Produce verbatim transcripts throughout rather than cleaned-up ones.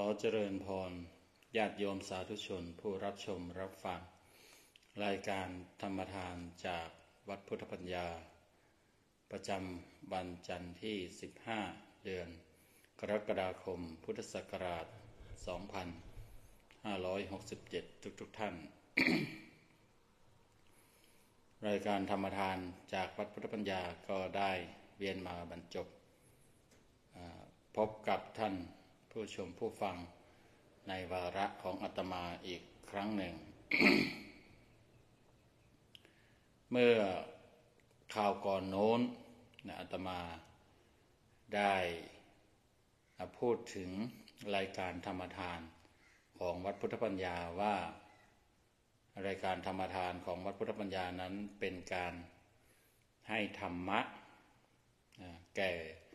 อเจริญพรญาติโยมสาธุชนผู้รับชมรับฟังรายการธรรมทานจากวัดพุทธปัญญาประจำวันจันทร์ที่สิบห้าเดือนกรกฎาคมพุทธศักราชสองพันห้าร้อยหกสิบเจ็ดทุกๆท่าน รายการธรรมทานจากวัดพุทธปัญญาก็ได้เวียนมาบรรจบพบกับท่านผู้ชมผู้ฟังในวาระของอาตมาอีกครั้งหนึ่ง เมื่อข่าวก่อนโน้นนะอาตมาได้พูดถึงรายการธรรมทานของวัดพุทธปัญญาว่ารายการธรรมทานของวัดพุทธปัญญานั้นเป็นการให้ธรรมะแก่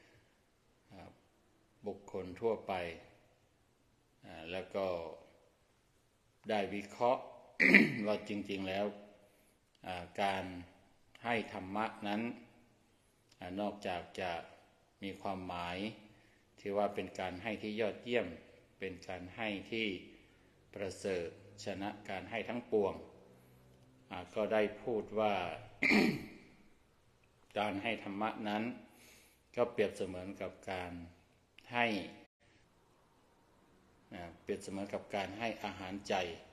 บุคคลทั่วไปแล้วก็ได้วิเคราะห์ ว่าจริงๆแล้วการให้ธรรมะนั้นนอกจากจะมีความหมายที่ว่าเป็นการให้ที่ยอดเยี่ยมเป็นการให้ที่ประเสริฐชนะการให้ทั้งปวงก็ได้พูดว่า การให้ธรรมะนั้นก็เปรียบเสมือนกับการให้เปรียบเสมือนกับการให้อาหารใจ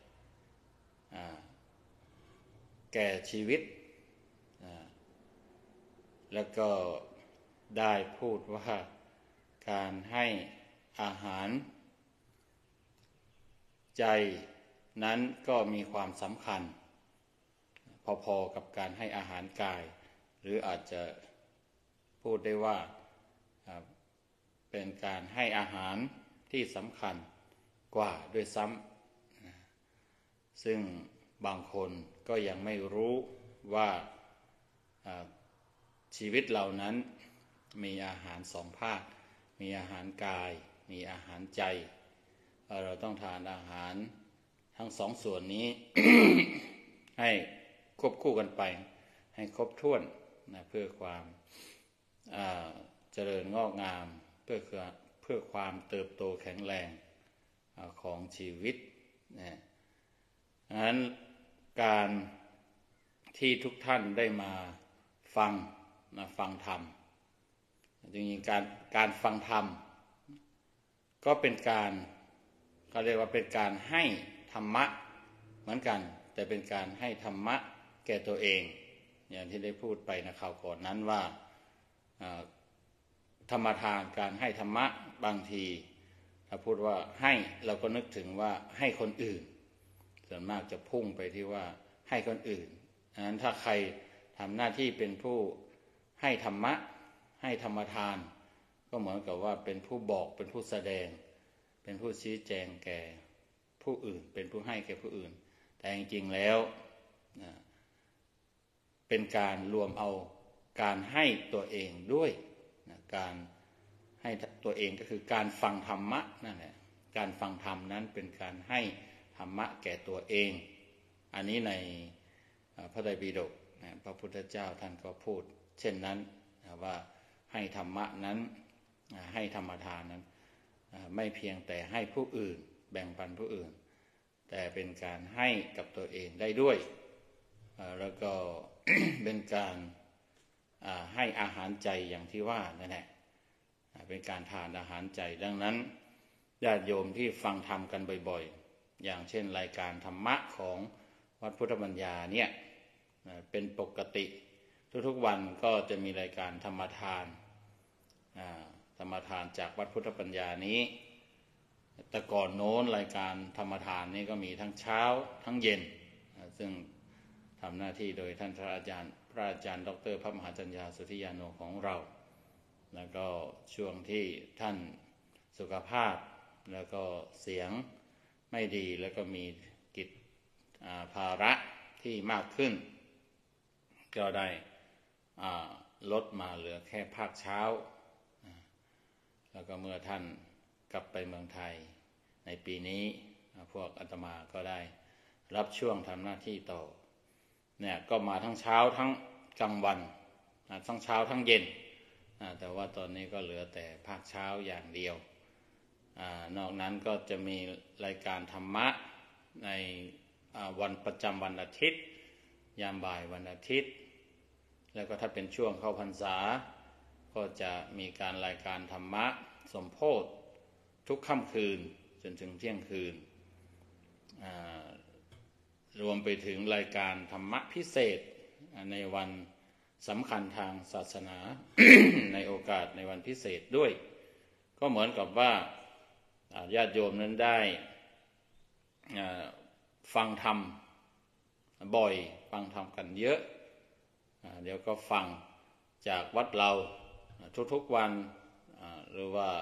แก่ชีวิตแล้วก็ได้พูดว่าการให้อาหารใจนั้นก็มีความสำคัญพอๆกับการให้อาหารกายหรืออาจจะพูดได้ว่าเป็นการให้อาหารที่สำคัญกว่าด้วยซ้ำซึ่งบางคนก็ยังไม่รู้ว่าชีวิตเหล่านั้นมีอาหารสองภาคมีอาหารกายมีอาหารใจเราต้องทานอาหารทั้งสองส่วนนี้ ให้ควบคู่กันไปให้ครบถ้วนนะเพื่อความเจริญงอกงามเพื่อเพื่อความเติบโตแข็งแรงของชีวิตนะดังนั้นการที่ทุกท่านได้มาฟังนะฟังธรรมจริงๆการการฟังธรรมก็เป็นการเขาเรียกว่าเป็นการให้ธรรมะเหมือนกันแต่เป็นการให้ธรรมะแก่ตัวเองอย่างที่ได้พูดไปนะคราวก่อนนั้นว่าธรรมทานการให้ธรรมะบางทีถ้าพูดว่าให้เราก็นึกถึงว่าให้คนอื่นส่วนมากจะพุ่งไปที่ว่าให้คนอื่นดังนั้นถ้าใครทำหน้าที่เป็นผู้ให้ธรรมะให้ธรรมทานก็เหมือนกับว่าเป็นผู้บอกเป็นผู้แสดงเป็นผู้ชี้แจงแก่ผู้อื่นเป็นผู้ให้แก่ผู้อื่นแต่จริงๆแล้วเป็นการรวมเอาการให้ตัวเองด้วยการให้ตัวเองก็คือการฟังธรรมะนั่นแหละการฟังธรรมนั้นเป็นการให้ธรรมะแก่ตัวเองอันนี้ในพระไตรปิฎกพระพุทธเจ้าท่านก็พูดเช่นนั้นว่าให้ธรรมะนั้นให้ธรรมทานนั้นไม่เพียงแต่ให้ผู้อื่นแบ่งปันผู้อื่นแต่เป็นการให้กับตัวเองได้ด้วยแล้วก็ เป็นการให้อาหารใจอย่างที่ว่านั่นแหละเป็นการทานอาหารใจดังนั้นญาติโยมที่ฟังธรรมกันบ่อยๆอย่างเช่นรายการธรรมะของวัดพุทธปัญญาเนี่ยเป็นปกติทุกๆวันก็จะมีรายการธรรมทานธรรมทานจากวัดพุทธปัญญานี้แต่ก่อนโน้นรายการธรรมทานนี้ก็มีทั้งเช้าทั้งเย็นซึ่งทำหน้าที่โดยท่านพระอาจารย์พระอาจารย์ดร.พระมหาจัญญาสุทธิยาโนของเราแล้วก็ช่วงที่ท่านสุขภาพแล้วก็เสียงไม่ดีแล้วก็มีกิจภาระที่มากขึ้นก็ได้ลดมาเหลือแค่ภาคเช้าแล้วก็เมื่อท่านกลับไปเมืองไทยในปีนี้พวกอาตมาก็ได้รับช่วงทำหน้าที่ต่อเนี่ยก็มาทั้งเช้าทั้งกลางวันทั้งเช้าทั้งเย็นแต่ว่าตอนนี้ก็เหลือแต่ภาคเช้าอย่างเดียวนอกนั้นก็จะมีรายการธรรมะในวันประจำวันอาทิตย์ยามบ่ายวันอาทิตย์แล้วก็ถ้าเป็นช่วงเข้าพรรษาก็จะมีการรายการธรรมะสมโภชทุกค่ำคืนจนถึงเที่ยงคืนรวมไปถึงรายการธรรมะพิเศษในวันสำคัญทางศาสนา ในโอกาสในวันพิเศษด้วยก็เหมือนกับว่าญาติโยมนั้นได้ฟังธรรมบ่อยฟังธรรมกันเยอะเดี๋ยวก็ฟังจากวัดเราทุกๆวันหรือว่า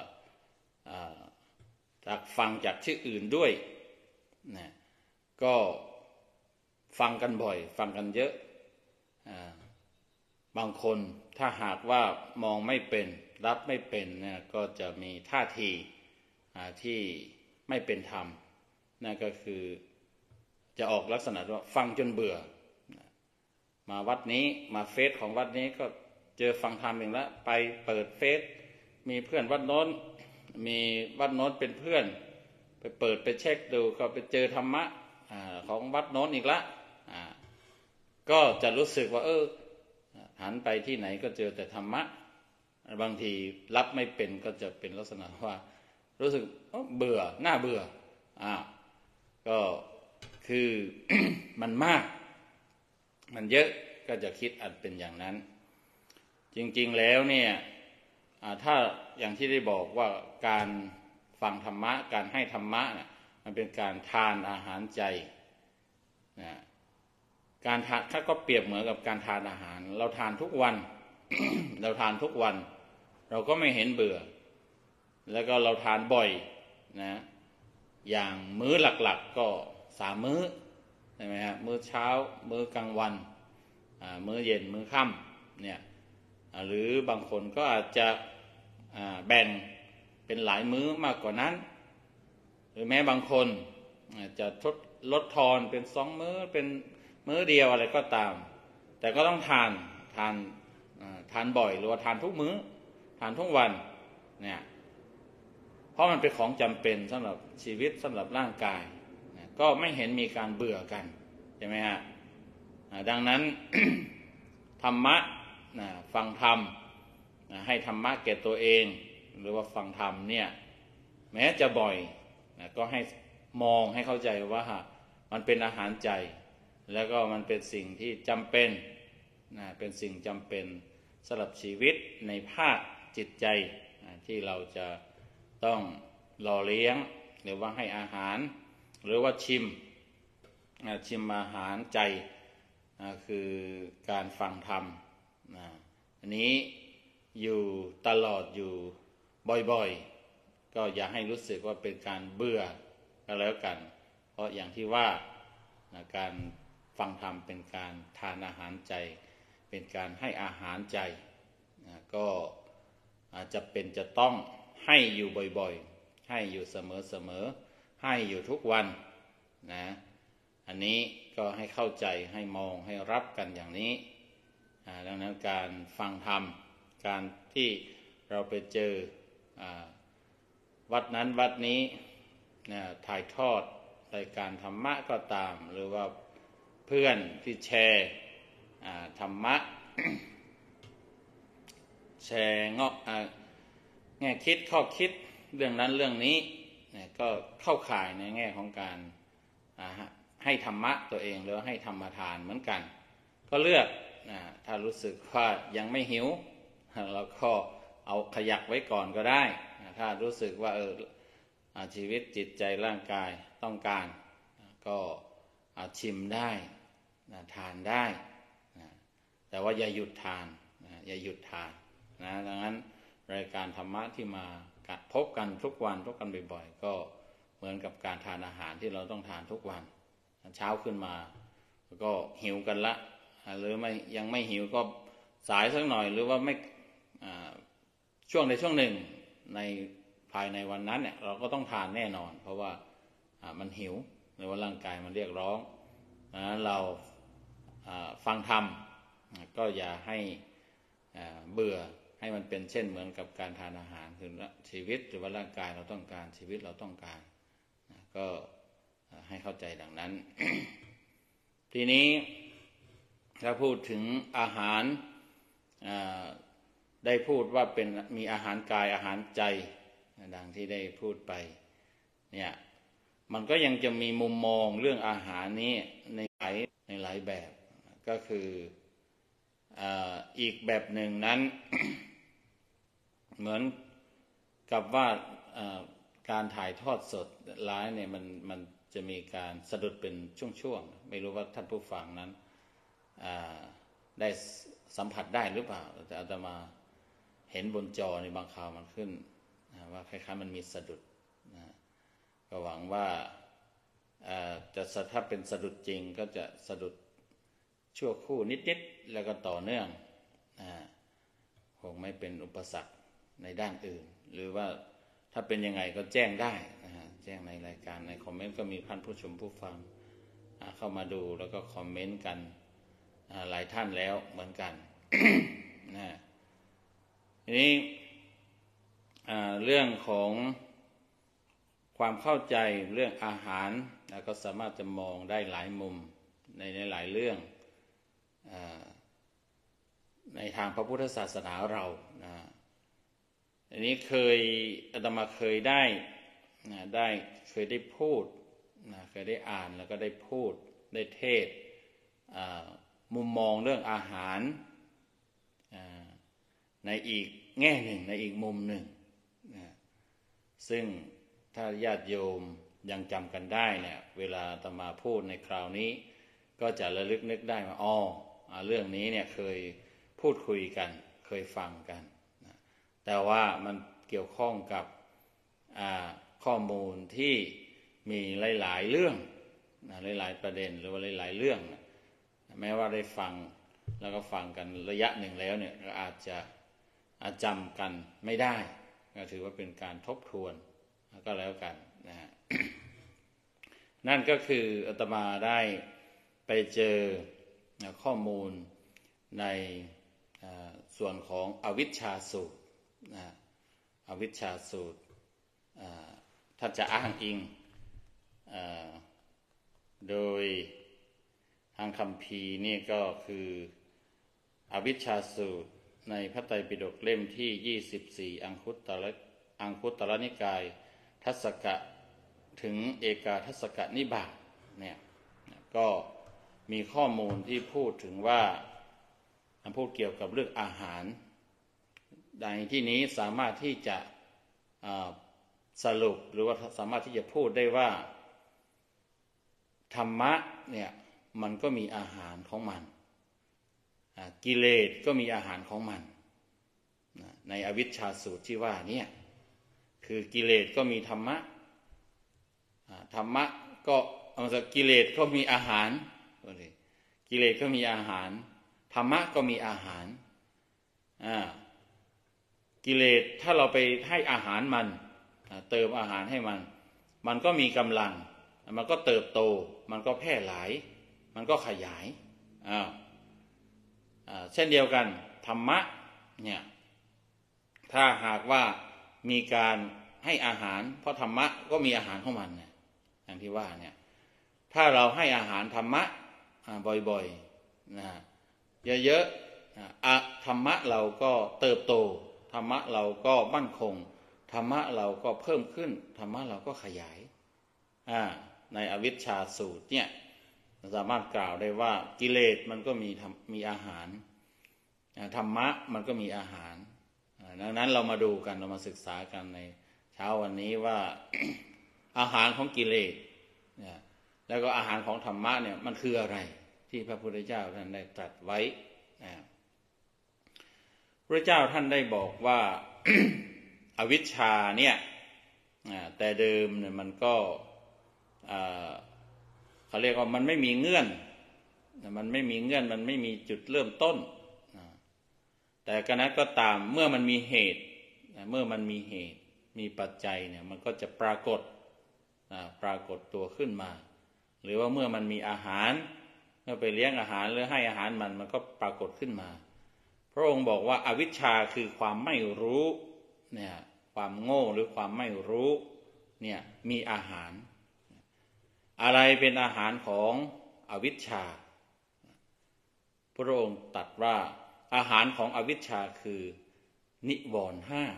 จากฟังจากที่อื่นด้วยนะก็ฟังกันบ่อยฟังกันเยอะบางคนถ้าหากว่ามองไม่เป็นรับไม่เป็นเนี่ยก็จะมีท่าทีที่ไม่เป็นธรรมนั่นก็คือจะออกลักษณะว่าฟังจนเบื่อมาวัดนี้มาเฟซของวัดนี้ก็เจอฟังธรรมเองแล้วไปเปิดเฟซมีเพื่อนวัดโน้นมีวัดโน้นเป็นเพื่อนไปเปิดไปเช็คดูก็ไปเจอธรรมะของวัดโน้นอีกละก็จะรู้สึกว่าเออหันไปที่ไหนก็เจอแต่ธรรมะบางทีรับไม่เป็นก็จะเป็นลักษณะว่ารู้สึกเบื่อหน้าเบื่ออ่าก็คือ มันมากมันเยอะก็จะคิดอันเป็นอย่างนั้นจริงๆแล้วเนี่ยถ้าอย่างที่ได้บอกว่าการฟังธรรมะการให้ธรรมะเนี่ยมันเป็นการทานอาหารใจนะการทานถ้าก็เปรียบเหมือนกับการทานอาหารเราทานทุกวัน เราทานทุกวันเราก็ไม่เห็นเบื่อแล้วก็เราทานบ่อยนะอย่างมื้อหลักๆก็สามมื้อใช่ไหมฮะมื้อเช้ามื้อกลางวันมื้อเย็นมื้อค่ำเนี่ยหรือบางคนก็อาจจะแบ่งเป็นหลายมื้อมากกว่านั้นหรือแม้บางคนจะทดลดทอนเป็นสองมื้อเป็นมื้อเดียวอะไรก็ตามแต่ก็ต้องทานทานทานบ่อยหรือว่าทานทุกมื้อทานทุกวันเนี่ยเพราะมันเป็นของจำเป็นสำหรับชีวิตสำหรับร่างกายก็ไม่เห็นมีการเบื่อกันใช่ไหมฮะดังนั้น ธรรมะฟังธรรมให้ธรรมะแก่ตัวเองหรือว่าฟังธรรมเนี่ยแม้จะบ่อยก็ให้มองให้เข้าใจว่ามันเป็นอาหารใจแล้วก็มันเป็นสิ่งที่จำเป็นนะเป็นสิ่งจำเป็นสำหรับชีวิตในภาคจิตใจที่เราจะต้องหล่อเลี้ยงหรือว่าให้อาหารหรือว่าชิมชิมอาหารใจคือการฟังธรรมอันนี้อยู่ตลอดอยู่บ่อยๆก็อย่าให้รู้สึกว่าเป็นการเบื่อก็แล้วกันเพราะอย่างที่ว่าการฟังธรรมเป็นการทานอาหารใจเป็นการให้อาหารใจก็อาจจะเป็นจะต้องให้อยู่บ่อยๆให้อยู่เสมอๆให้อยู่ทุกวันนะอันนี้ก็ให้เข้าใจให้มองให้รับกันอย่างนี้ดังนั้นการฟังธรรมการที่เราไปเจอวัดนั้นวัดนี้ถ่ายทอดรายการธรรมะก็ตามหรือว่าเพื่อนที่แชร์ธรรมะ แชร์เงาะแง่คิดข้อคิดเรื่องนั้นเรื่องนี้ก็เข้าข่ายในแง่ของการให้ธรรมะตัวเองหรือให้ธรรมทานเหมือนกันก็เลือกถ้ารู้สึกว่ายังไม่หิวเราก็เอาขยักไว้ก่อนก็ได้ถ้ารู้สึกว่าเออชีวิตจิตใจร่างกายต้องการก็ชิมได้ทานได้แต่ว่าอย่าหยุดทานอย่าหยุดทานนะดังนั้นรายการธรรมะที่มาพบกันทุกวันพบกันบ่อยๆก็เหมือนกับการทานอาหารที่เราต้องทานทุกวันเช้าขึ้นมาก็หิวกันละหรือไม่ยังไม่หิวก็สายสักหน่อยหรือว่าไม่ช่วงในช่วงหนึ่งในภายในวันนั้นเนี่ยเราก็ต้องทานแน่นอนเพราะว่ามันหิวหรือว่าร่างกายมันเรียกร้องนะเราฟังธรรมก็อย่าให้เบื่อให้มันเป็นเช่นเหมือนกับการทานอาหารคือชีวิตหรือว่าร่างกายเราต้องการชีวิตเราต้องการก็ให้เข้าใจดังนั้น ทีนี้ถ้าพูดถึงอาหารได้พูดว่าเป็นมีอาหารกายอาหารใจดังที่ได้พูดไปเนี่ยมันก็ยังจะมีมุมมองเรื่องอาหารนี้ในหลายในหลายแบบก็คืออีกแบบหนึ่งนั้น เหมือนกับว่าการถ่ายทอดสดไลฟ์เนี่ยมันมันจะมีการสะดุดเป็นช่วงๆไม่รู้ว่าท่านผู้ฟังนั้นได้สัมผัสได้หรือเปล่าแต่อาตมาเห็นบนจอในบางคราวมันขึ้นว่าคล้ายๆมันมีสะดุดนะก็หวังว่าจะถ้าเป็นสะดุดจริงก็จะสะดุดชั่วครู่นิดๆแล้วก็ต่อเนื่องคงไม่เป็นอุปสรรคในด้านอื่นหรือว่าถ้าเป็นยังไงก็แจ้งได้นะฮะแจ้งในรายการในคอมเมนต์ก็มีท่านผู้ชมผู้ฟังเข้ามาดูแล้วก็คอมเมนต์กันหลายท่านแล้วเหมือนกัน นะทีนี้เรื่องของความเข้าใจเรื่องอาหารแล้วก็สามารถจะมองได้หลายมุมในในหลายเรื่องในทางพระพุทธศาสนาเรานะอันนี้เคยอาตมาเคยได้นะได้เคยได้พูดนะเคยได้อ่านแล้วก็ได้พูดได้เทศมุมมองเรื่องอาหารในอีกแง่หนึ่งในอีกมุมหนึ่งนะซึ่งถ้าญาติโยมยังจำกันได้เนี่ยเวลาอาตมาพูดในคราวนี้ก็จะระลึกนึกได้ว่าอ๋อเรื่องนี้เนี่ยเคยพูดคุยกันเคยฟังกันนะแต่ว่ามันเกี่ยวข้องกับข้อมูลที่มีหลายๆเรื่องนะหลายๆประเด็นหรือว่าหลายๆเรื่องนะแม้ว่าได้ฟังแล้วก็ฟังกันระยะหนึ่งแล้วเนี่ยก็อาจจะจำกันไม่ได้ก็ถือว่าเป็นการทบทวนก็แล้วกันนะฮะ นั่นก็คืออาตมาได้ไปเจอข้อมูลในส่วนของอวิชชาสูตรนะอวิชชาสูตรถ้าจะอ้างอิงโดยทางคัมภีร์นี่ก็คืออวิชชาสูตรในพระไตรปิฎกเล่มที่ยี่สิบสี่อังคุตรอังคุตรนิกายทัศกะถึงเอกาทัศกนิบาตเนี่ยก็มีข้อมูลที่พูดถึงว่าพูดเกี่ยวกับเรื่องอาหารในที่นี้สามารถที่จะสรุปหรือว่าสามารถที่จะพูดได้ว่าธรรมะเนี่ยมันก็มีอาหารของมันกิเลสก็มีอาหารของมันในอวิชชาสูตรที่ว่านี่คือกิเลสก็มีธรรมะธรรมะก็เอาจากกิเลสก็มีอาหารกิเลสก็มีอาหารธรรมะก็มีอาหารกิเลสถ้าเราไปให้อาหารมันเติมอาหารให้มันมันก็มีกำลังมันก็เติบโตมันก็แพร่หลายมันก็ขยายอ่าเช่นเดียวกันธรรมะเนี่ยถ้าหากว่ามีการให้อาหารเพราะธรรมะก็มีอาหารของมันเนี่ยอย่างที่ว่าเนี่ยถ้าเราให้อาหารธรรมะบ่อยๆนะเยอะๆธรรมะเราก็เติบโตธรรมะเราก็มั่นคงธรรมะเราก็เพิ่มขึ้นธรรมะเราก็ขยายในอวิชชาสูตรเนี่ยสามารถกล่าวได้ว่ากิเลสมันก็มีมีอาหารธรรมะมันก็มีอาหารดังนั้นเรามาดูกันเรามาศึกษากันในเช้าวันนี้ว่า อาหารของกิเลสแล้วก็อาหารของธรรมะเนี่ยมันคืออะไรที่พระพุทธเจ้าท่านได้ตรัสไว้พระเจ้าท่านได้บอกว่า อวิชชาเนี่ยแต่เดิมเนี่ยมันก็เขาเรียกว่ามันไม่มีเงื่อนมันไม่มีเงื่อนมันไม่มีจุดเริ่มต้นแต่กระนั้นก็ตามเมื่อมันมีเหตุเมื่อมันมีเหตุมีปัจจัยเนี่ยมันก็จะปรากฏปรากฏตัวขึ้นมาหรือว่าเมื่อมันมีอาหารเมื่อไปเลี้ยงอาหารหรือให้อาหารมันมันก็ปรากฏขึ้นมาพระองค์บอกว่าอวิชชาคือความไม่รู้เนี่ยความโง่หรือความไม่รู้เนี่ยมีอาหารอะไรเป็นอาหารของอวิชชาพระองค์ตรัสว่าอาหารของอวิชชาคือนิวรณ์ห้า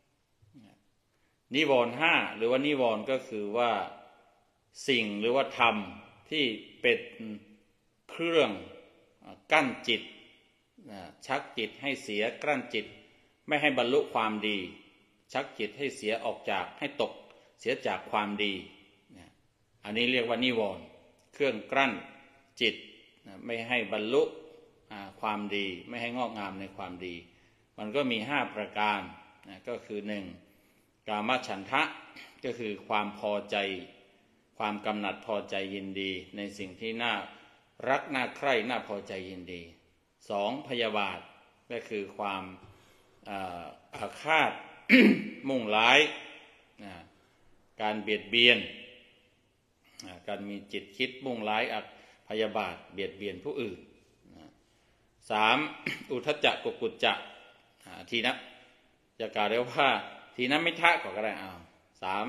นิวรณ์ห้าหรือว่านิวรณ์ก็คือว่าสิ่งหรือว่าธรรมที่เป็นเครื่องกั้นจิตชักจิตให้เสียกลั้นจิตไม่ให้บรรลุความดีชักจิตให้เสียออกจากให้ตกเสียจากความดีอันนี้เรียกว่านิวรณ์เครื่องกลั้นจิตไม่ให้บรรลุความดีไม่ให้งอกงามในความดีมันก็มีห้าประการก็คือหนึ่งกามฉันทะก็คือความพอใจความกำหนัดพอใจยินดีในสิ่งที่น่ารักน่าใคร่น่าพอใจยินดีสองพยาบาทก็คือความอาฆาต มุ่งร้ายการเบียดเบียนการมีจิตคิดมุ่งร้ายพยาบาทเบียดเบียนผู้อื่นสามอุทธัจจะกุกุจจะทีนะจะกล่าวเรียกว่าทีนะมิทะก็ได้เอาสาม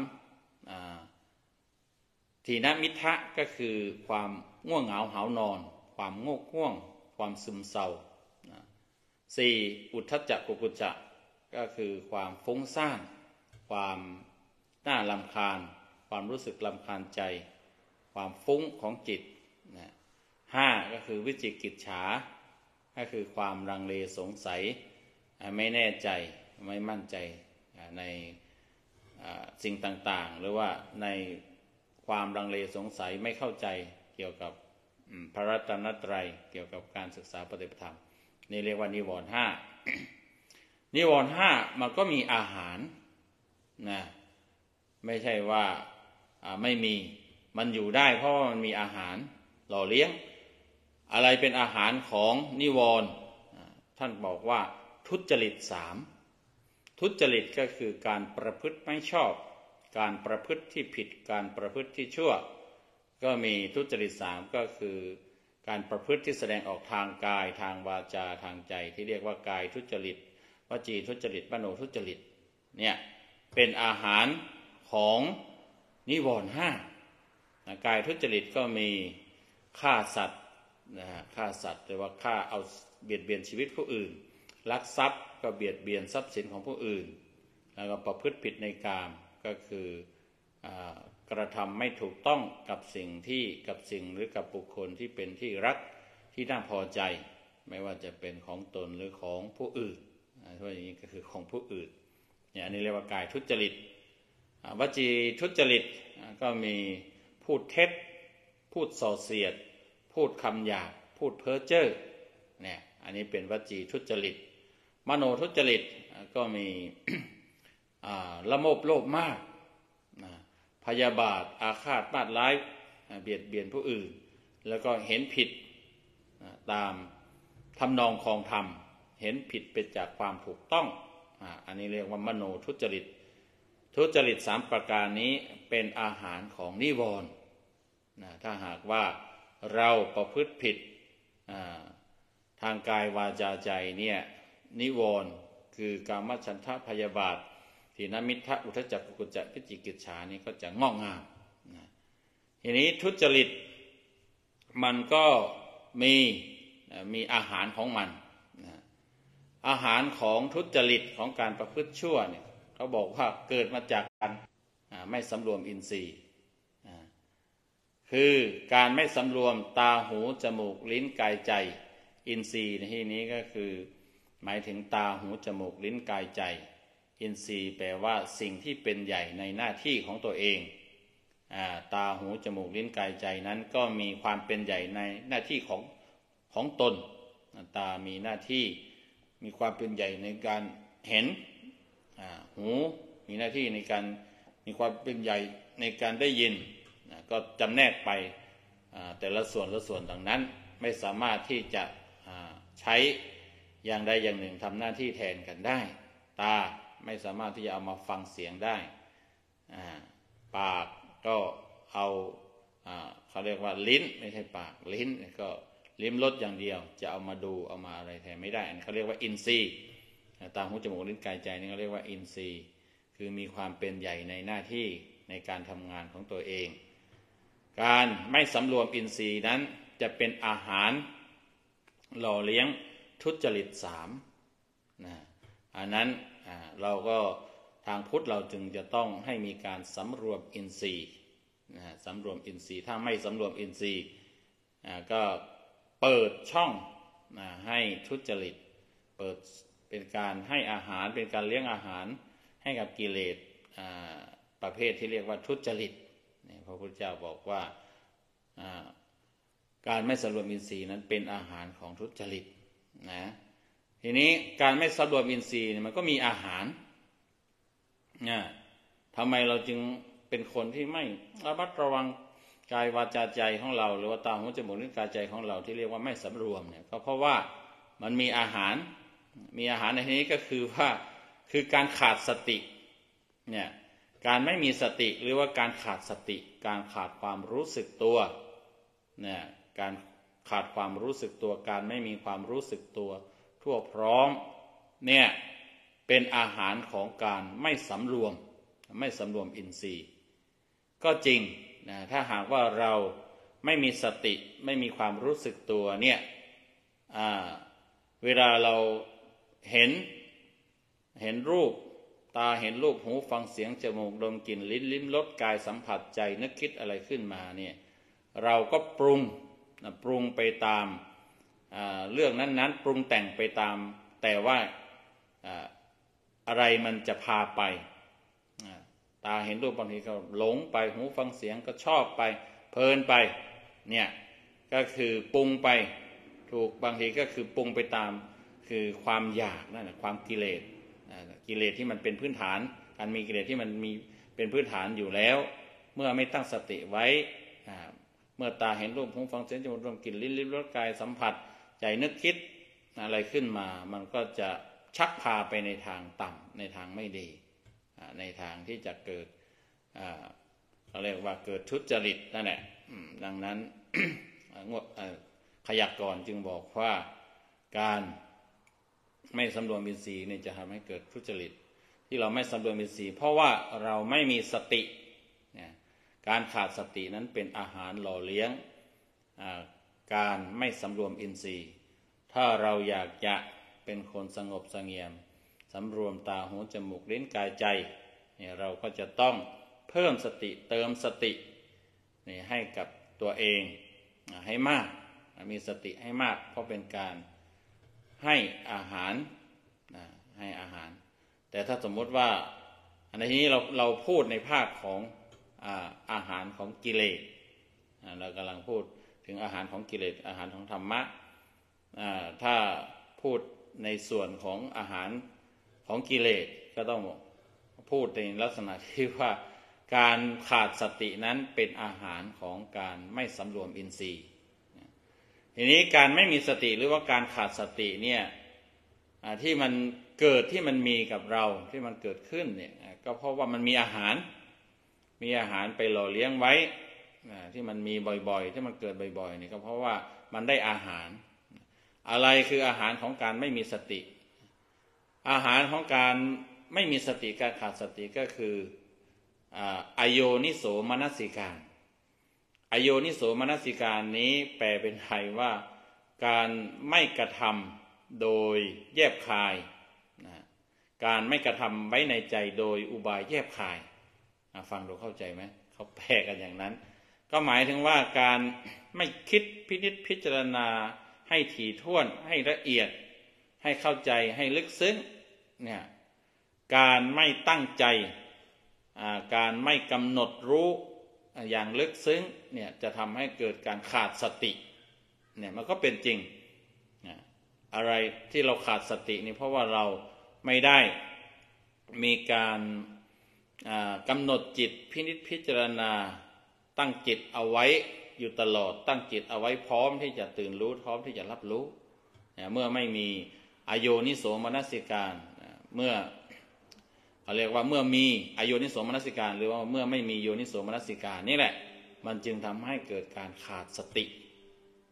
ทีนะมิทะก็คือความง่วงเหงาหานอนความโง่ง่วงความซึมเศร้าสี่อุทธัจจะกุกุจจะก็คือความฟุ้งซ่านความน่ารำคาญความรู้สึกรำคาญใจความฟุ้งของจิตห้าก็คือวิจิกิจฉาก็คือความลังเลสงสัยไม่แน่ใจไม่มั่นใจในสิ่งต่างๆหรือว่าในความลังเลสงสัยไม่เข้าใจเกี่ยวกับพระรัตนตรัยเกี่ยวกับการศึกษาปฏิบัติธรรมนี่เรียกว่านิวรณ์ห้า นิวรณ์ห้ามันก็มีอาหารนะไม่ใช่ว่าไม่มีมันอยู่ได้เพราะว่ามันมีอาหารหล่อเลี้ยงอะไรเป็นอาหารของนิวรณ์ท่านบอกว่าทุจริตสามทุจริตก็คือการประพฤติไม่ชอบการประพฤติที่ผิดการประพฤติที่ชั่วก็มีทุจริตสามก็คือการประพฤติที่แสดงออกทางกายทางวาจาทางใจที่เรียกว่ากายทุจริตวจีทุจริตมโนทุจริตเนี่ยเป็นอาหารของนิวรณ์ห้ากายทุจริตก็มีฆ่าสัตว์นะฮะฆ่าสัตว์หรือว่าฆ่าเอาเบียดเบียนชีวิตผู้อื่นลักทรัพย์ก็เบียดเบียนทรัพย์สินของผู้อื่นแล้วก็ประพฤติผิดในกามก็คือกระทำไม่ถูกต้องกับสิ่งที่กับสิ่งหรือกับบุคคลที่เป็นที่รักที่น่าพอใจไม่ว่าจะเป็นของตนหรือของผู้อื่นเพราะอย่างนี้ก็คือของผู้อื่นเนี่ยอันนี้เรียกว่ากายทุจริตวจีทุจริตก็มีพูดเท็จพูดส่อเสียดพูดคำหยาบพูดเพ้อเจ้อเนี่ยอันนี้เป็นวจีทุจริตมโนทุจริตก็มีละโมบโลภมากพยาบาทอาฆาตมาดร้ายเบียดเบียนผู้อื่นแล้วก็เห็นผิดตามทำนองครองธรรมเห็นผิดเป็นจากความถูกต้องอันนี้เรียกว่ามโนทุจริตทุจริตสามประการนี้เป็นอาหารของนิวรณ์ถ้าหากว่าเราประพฤติผิดทางกายวาจาใจเนี่ยนิวรณ์คือกามฉันทะพยาบาททีนมิทธะอุทธัจจะกุกุจจะวิจิกิจฉานี่ก็จะงอกงามทีนี้ทุจริตมันก็มีมีอาหารของมันอาหารของทุจริตของการประพฤติชั่วเนี่ยเขาบอกว่าเกิดมาจากการไม่สำรวมอินทรีย์คือการไม่สำรวมตาหูจมูกลิ้นกายใจอินทรีย์ในที่นี้ก็คือหมายถึงตาหูจมูกลิ้นกายใจอินทรีย์แปลว่าสิ่งที่เป็นใหญ่ในหน้าที่ของตัวเองตาหูจมูกลิ้นกายใจนั้นก็มีความเป็นใหญ่ในหน้าที่ของของตนตามีหน้าที่มีความเป็นใหญ่ในการเห็นหูมีหน้าที่ในการมีความเป็นใหญ่ในการได้ยินก็จำแนกไปแต่ละส่วนละส่วนดังนั้นไม่สามารถที่จะใช้อย่างใดอย่างหนึ่งทำหน้าที่แทนกันได้ตาไม่สามารถที่จะเอามาฟังเสียงได้ปากก็เอาเขาเรียกว่าลิ้นไม่ใช่ปากลิ้นก็ลิ้มรสอย่างเดียวจะเอามาดูเอามาอะไรแทนไม่ได้อันเขาเรียกว่าอินทรีย์ตาหูจมูกลิ้นกายใจนี่เขาเรียกว่าอินทรีย์คือมีความเป็นใหญ่ในหน้าที่ในการทำงานของตัวเองการไม่สำรวมอินทรีย์นั้นจะเป็นอาหารหล่อเลี้ยงทุจริตสามนะอันนั้นเราก็ทางพุทธเราจึงจะต้องให้มีการสำรวมอินทรีย์นะสำรวมอินทรีย์ถ้าไม่สำรวมอินทรีย์ก็เปิดช่องนะให้ทุจริตเปิดเป็นการให้อาหารเป็นการเลี้ยงอาหารให้กับกิเลสประเภทที่เรียกว่าทุจริตพระพุทธเจ้าบอกว่าการไม่สำรวมอินทรีย์นั้นเป็นอาหารของทุจริตนะทีนี้การไม่สำรวมอินทรีย์มันก็มีอาหารนะทำไมเราจึงเป็นคนที่ไม่ระมัดระวังกายวาจาใจของเราหรือว่าตาหูจมูกลิ้นกายใจของเราที่เรียกว่าไม่สำรวมเนี่ยก็เพราะว่ามันมีอาหารมีอาหารในที่นี้ก็คือว่าคือการขาดสติเนี่ยการไม่มีสติหรือว่าการขาดสติการขาดความรู้สึกตัวเนี่ยการขาดความรู้สึกตัวการไม่มีความรู้สึกตัวทั่วพร้อมเนี่ยเป็นอาหารของการไม่สำรวมไม่สำรวมอินทรีย์ก็จริงนะถ้าหากว่าเราไม่มีสติไม่มีความรู้สึกตัวเนี่ยเวลาเราเห็นเห็นรูปตาเห็นรูปหูฟังเสียงจมูกดมกลิ่นลิ้นลิ้มรสกายสัมผัสใจนึกคิดอะไรขึ้นมาเนี่ยเราก็ปรุงนะปรุงไปตามเรื่องนั้นๆปรุงแต่งไปตามแต่ว่าอะไรมันจะพาไปตาเห็นรูปบางทีก็หลงไปหูฟังเสียงก็ชอบไปเพลินไปเนี่ยก็คือปรุงไปถูกบางทีก็คือปรุงไปตามคือความอยากนั่นแหละความกิเลสกิเลสที่มันเป็นพื้นฐานการมีกิเลสที่มันมีเป็นพื้นฐานอยู่แล้วเมื่อไม่ตั้งสติไว้เมื่อตาเห็นรูปหูฟังเสียงจมูกดมกลิ่นลิ้นลิ้มรสกายสัมผัสใจนึกคิดอะไรขึ้นมามันก็จะชักพาไปในทางต่ำในทางไม่ดีในทางที่จะเกิดเขาเรียกว่าเกิดทุจริตนั่นแหละดังนั้น ขยักก่อนจึงบอกว่าการไม่สำรวมอินทรีย์เนี่ยจะทำให้เกิดทุจริตที่เราไม่สำรวมอินทรีย์เพราะว่าเราไม่มีสติการขาดสตินั้นเป็นอาหารหล่อเลี้ยงการไม่สำรวมอินทรีย์ถ้าเราอยากจะเป็นคนสงบเสงี่ยมสำรวมตาหูจมูกลิ้นกายใจเนี่ยเราก็จะต้องเพิ่มสติเติมสตินี่ให้กับตัวเองให้มากมีสติให้มากเพราะเป็นการให้อาหารให้อาหารแต่ถ้าสมมติว่าในที่นี้เราเราพูดในภาคของอาอาหารของกิเลสเรากำลังพูดถึงอาหารของกิเลสอาหารของธรรมะถ้าพูดในส่วนของอาหารของกิเลสก็ต้องพูดในลักษณะที่ว่าการขาดสตินั้นเป็นอาหารของการไม่สำรวมอินทรีย์ทีนี้การไม่มีสติหรือว่าการขาดสติเนี่ยที่มันเกิดที่มันมีกับเราที่มันเกิดขึ้นเนี่ยก็เพราะว่ามันมีอาหารมีอาหารไปหล่อเลี้ยงไว้ที่มันมีบ่อยๆที่มันเกิดบ่อยๆนี่ก็เพราะว่ามันได้อาหารอะไรคืออาหารของการไม่มีสติอาหารของการไม่มีสติการขาดสติก็คืออโยนิโสมนสิการอโยนิโสมนสิการนี้แปลเป็นไทยว่าการไม่กระทำโดยแยบคายนะการไม่กระทำไว้ในใจโดยอุบายแยบคายฟังดูเข้าใจไหมเขาแปลกันอย่างนั้นก็หมายถึงว่าการไม่คิดพินิจพิจารณาให้ถี่ถ้วนให้ละเอียดให้เข้าใจให้ลึกซึ้งเนี่ยการไม่ตั้งใจการไม่กำหนดรู้อย่างลึกซึ้งเนี่ยจะทำให้เกิดการขาดสติเนี่ยมันก็เป็นจริงอะไรที่เราขาดสตินี่เพราะว่าเราไม่ได้มีการกำหนดจิตพินิจพิจารณาตั้งจิตเอาไว้อยู่ตลอดตั้งจิตเอาไว้พร้อมที่จะตื่นรู้พร้อมที่จะรับรู้เมื่อไม่มีอโยนิโสมนสิการเมื่อเขาเรียกว่าเมื่อมีอโยนิโสมนสิการหรือว่าเมื่อไม่มีโยนิโสมนสิการนี่แหละมันจึงทำให้เกิดการขาดสติ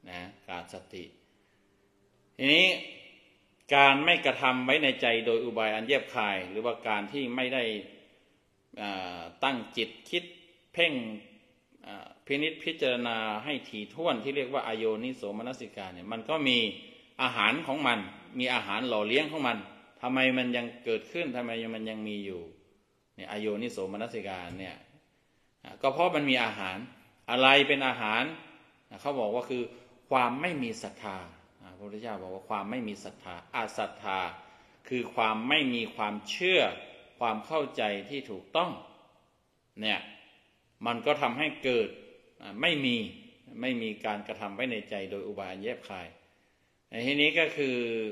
นะขาดสติทีนี้การไม่กระทำไว้ในใจโดยอุบายอันแยบคายหรือว่าการที่ไม่ได้ตั้งจิตคิดเพ่งพินิจพิจารณาให้ถี่ถ้วนที่เรียกว่าอโยนิโสมนสิการเนี่ยมันก็มีอาหารของมันมีอาหารหล่อเลี้ยงของมันทำไมมันยังเกิดขึ้นทำไมมันยังมีอยู่เนี่ยอโยนิโสมนสิการเนี่ยก็เพราะมันมีอาหารอะไรเป็นอาหารเขาบอกว่าคือความไม่มีศรัทธาพระพุทธเจ้าบอกว่าความไม่มีศรัทธาอศรัทธาคือความไม่มีความเชื่อความเข้าใจที่ถูกต้องเนี่ยมันก็ทำให้เกิดไม่มีไม่มีการกระทำไว้ในใจโดยอุบายอันแยบคายในที่นี้ก็คือ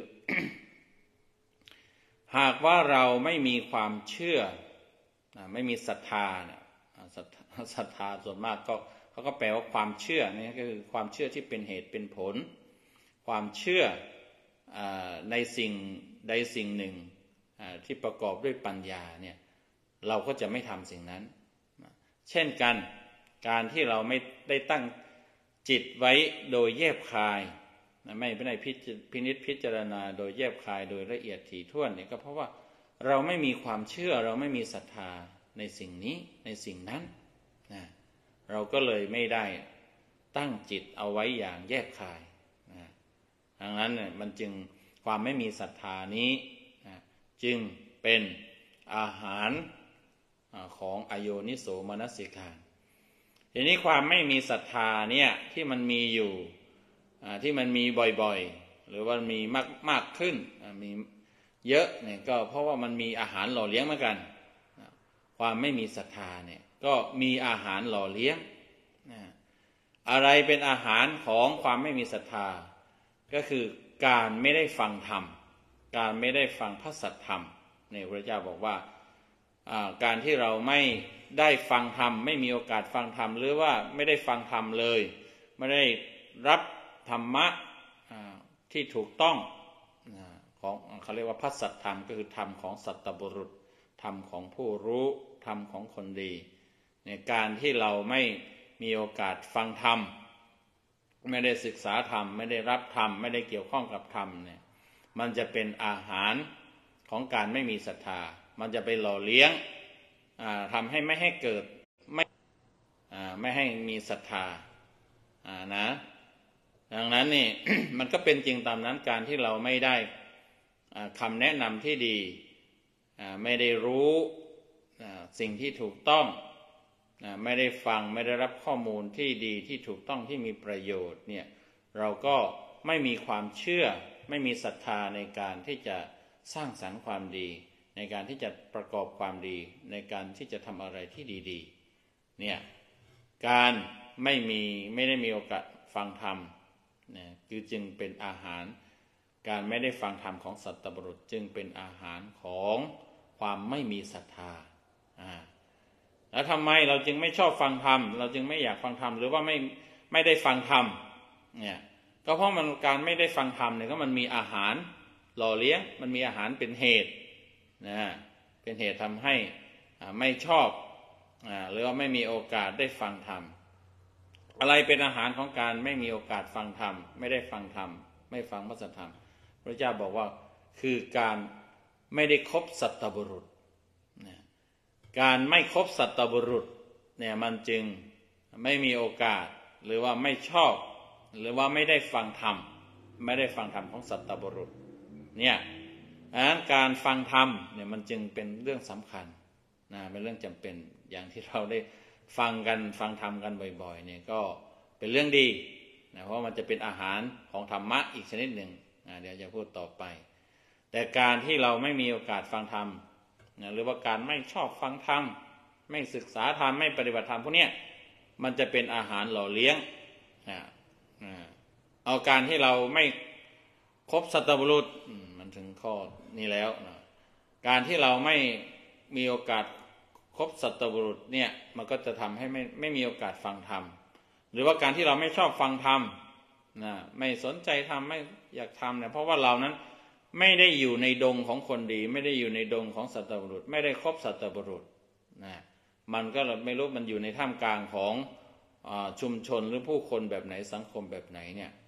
หากว่าเราไม่มีความเชื่อไม่มีศรัทธาเนี่ยศรัทธาส่วนมากก็เขาก็แปลว่าความเชื่อนี่ก็คือความเชื่อที่เป็นเหตุเป็นผลความเชื่อในสิ่งใดสิ่งหนึ่งที่ประกอบด้วยปัญญาเนี่ยเราก็จะไม่ทำสิ่งนั้นเช่นกันการที่เราไม่ได้ตั้งจิตไว้โดยแยบคายไม่ได้พินิจพิจารณาโดยแยบคายโดยละเอียดถี่ถ้วนเนี่ยก็เพราะว่าเราไม่มีความเชื่อเราไม่มีศรัทธาในสิ่งนี้ในสิ่งนั้นนะเราก็เลยไม่ได้ตั้งจิตเอาไว้อย่างแยบคายนะดังนั้นเนี่ยมันจึงความไม่มีศรัทธานี้นะจึงเป็นอาหารของอโยนิโสมนสิการทีนี้ความไม่มีศรัทธาเนี่ยที่มันมีอยู่ที่มันมีบ่อยๆหรือว่ามีมากมากขึ้นมีเยอะเนี่ยก็เพราะว่ามันมีอาหารหล่อเลี้ยงเหมือนกันความไม่มีศรัทธาเนี่ยก็มีอาหารหล่อเลี้ยงอะไรเป็นอาหารของความไม่มีศรัทธาก็คือการไม่ได้ฟังธรรมการไม่ได้ฟังพระสัทธรรมเนี่ยพระเจ้าบอกว่าการที่เราไม่ได้ฟังธรรมไม่มีโอกาสฟังธรรมหรือว่าไม่ได้ฟังธรรมเลยไม่ได้รับธรรมะที่ถูกต้องของเขาเรียกว่าพระสัทธรรมก็คือธรรมของสัตตบุรุษธรรมของผู้รู้ธรรมของคนดีในการที่เราไม่มีโอกาสฟังธรรมไม่ได้ศึกษาธรรมไม่ได้รับธรรมไม่ได้เกี่ยวข้องกับธรรมเนี่ยมันจะเป็นอาหารของการไม่มีศรัทธามันจะไปหล่อเลี้ยงทำให้ไม่ให้เกิดไม่ไม่ให้มีศรัทธานะดังนั้นนี่ มันก็เป็นจริงตามนั้นการที่เราไม่ได้คำแนะนำที่ดีไม่ได้รู้สิ่งที่ถูกต้องไม่ได้ฟังไม่ได้รับข้อมูลที่ดีที่ถูกต้องที่มีประโยชน์เนี่ยเราก็ไม่มีความเชื่อไม่มีศรัทธาในการที่จะสร้างสรรค์ความดีในการที่จะประกอบความดีในการที่จะทำอะไรที่ดีๆเนี่ยการไม่มีไม่ได้มีโอกาสฟังธรรมเนี่ยคือจึงเป็นอาหารการไม่ได้ฟังธรรมของสัตตบุรุษจึงเป็นอาหารของความไม่มีศรัทธาอ่าแล้วทำไมเราจึงไม่ชอบฟังธรรมเราจึงไม่อยากฟังธรรมหรือว่าไม่ไม่ได้ฟังธรรมเนี่ยก็เพราะมันการไม่ได้ฟังธรรมเนี่ยก็มันมีอาหารหล่อเลี้ยงมันมีอาหารเป็นเหตุนะเป็นเหตุทำให้ไม่ชอบหรือว่าไม่มีโอกาสได้ฟังธรรมอะไรเป็นอาหารของการไม่มีโอกาสฟังธรรมไม่ได้ฟังธรรมไม่ฟังพระสัทธรรมพระเจ้าบอกว่าคือการไม่ได้คบสัตตบุรุษการไม่คบสัตตบุรุษเนี่ยมันจึงไม่มีโอกาสหรือว่าไม่ชอบหรือว่าไม่ได้ฟังธรรมไม่ได้ฟังธรรมของสัตตบุรุษเนี่ยดังนั้นการฟังธรรมเนี่ยมันจึงเป็นเรื่องสำคัญนะเป็นเรื่องจำเป็นอย่างที่เราได้ฟังกันฟังธรรมกันบ่อยๆเนี่ยก็เป็นเรื่องดีนะเพราะมันจะเป็นอาหารของธรรมะอีกชนิดหนึ่งนะเดี๋ยวจะพูดต่อไปแต่การที่เราไม่มีโอกาสฟังธรรมนะหรือว่าการไม่ชอบฟังธรรมไม่ศึกษาธรรมไม่ปฏิบัติธรรมพวกนี้มันจะเป็นอาหารหล่อเลี้ยงนะเอาการที่เราไม่คบสัตตบุรุษมันถึงข้อนี้แล้วนะการที่เราไม่มีโอกาสคบสัตตบุรุษเนี่ยมันก็จะทำให้ไม่ไม่มีโอกาสฟังธรรมหรือว่าการที่เราไม่ชอบฟังธรรมนะไม่สนใจธรรมไม่อยากทำเนี่ยเพราะว่าเรานั้นไม่ได้อยู่ในดงของคนดีไม่ได้อยู่ในดงของสัตตบุรุษไม่ได้คบสัตตบุรุษนะมันก็ไม่รู้มันอยู่ในท่ามกลางของชุมชนหรือผู้คนแบบไหนสังคมแบบไหนเนี่ย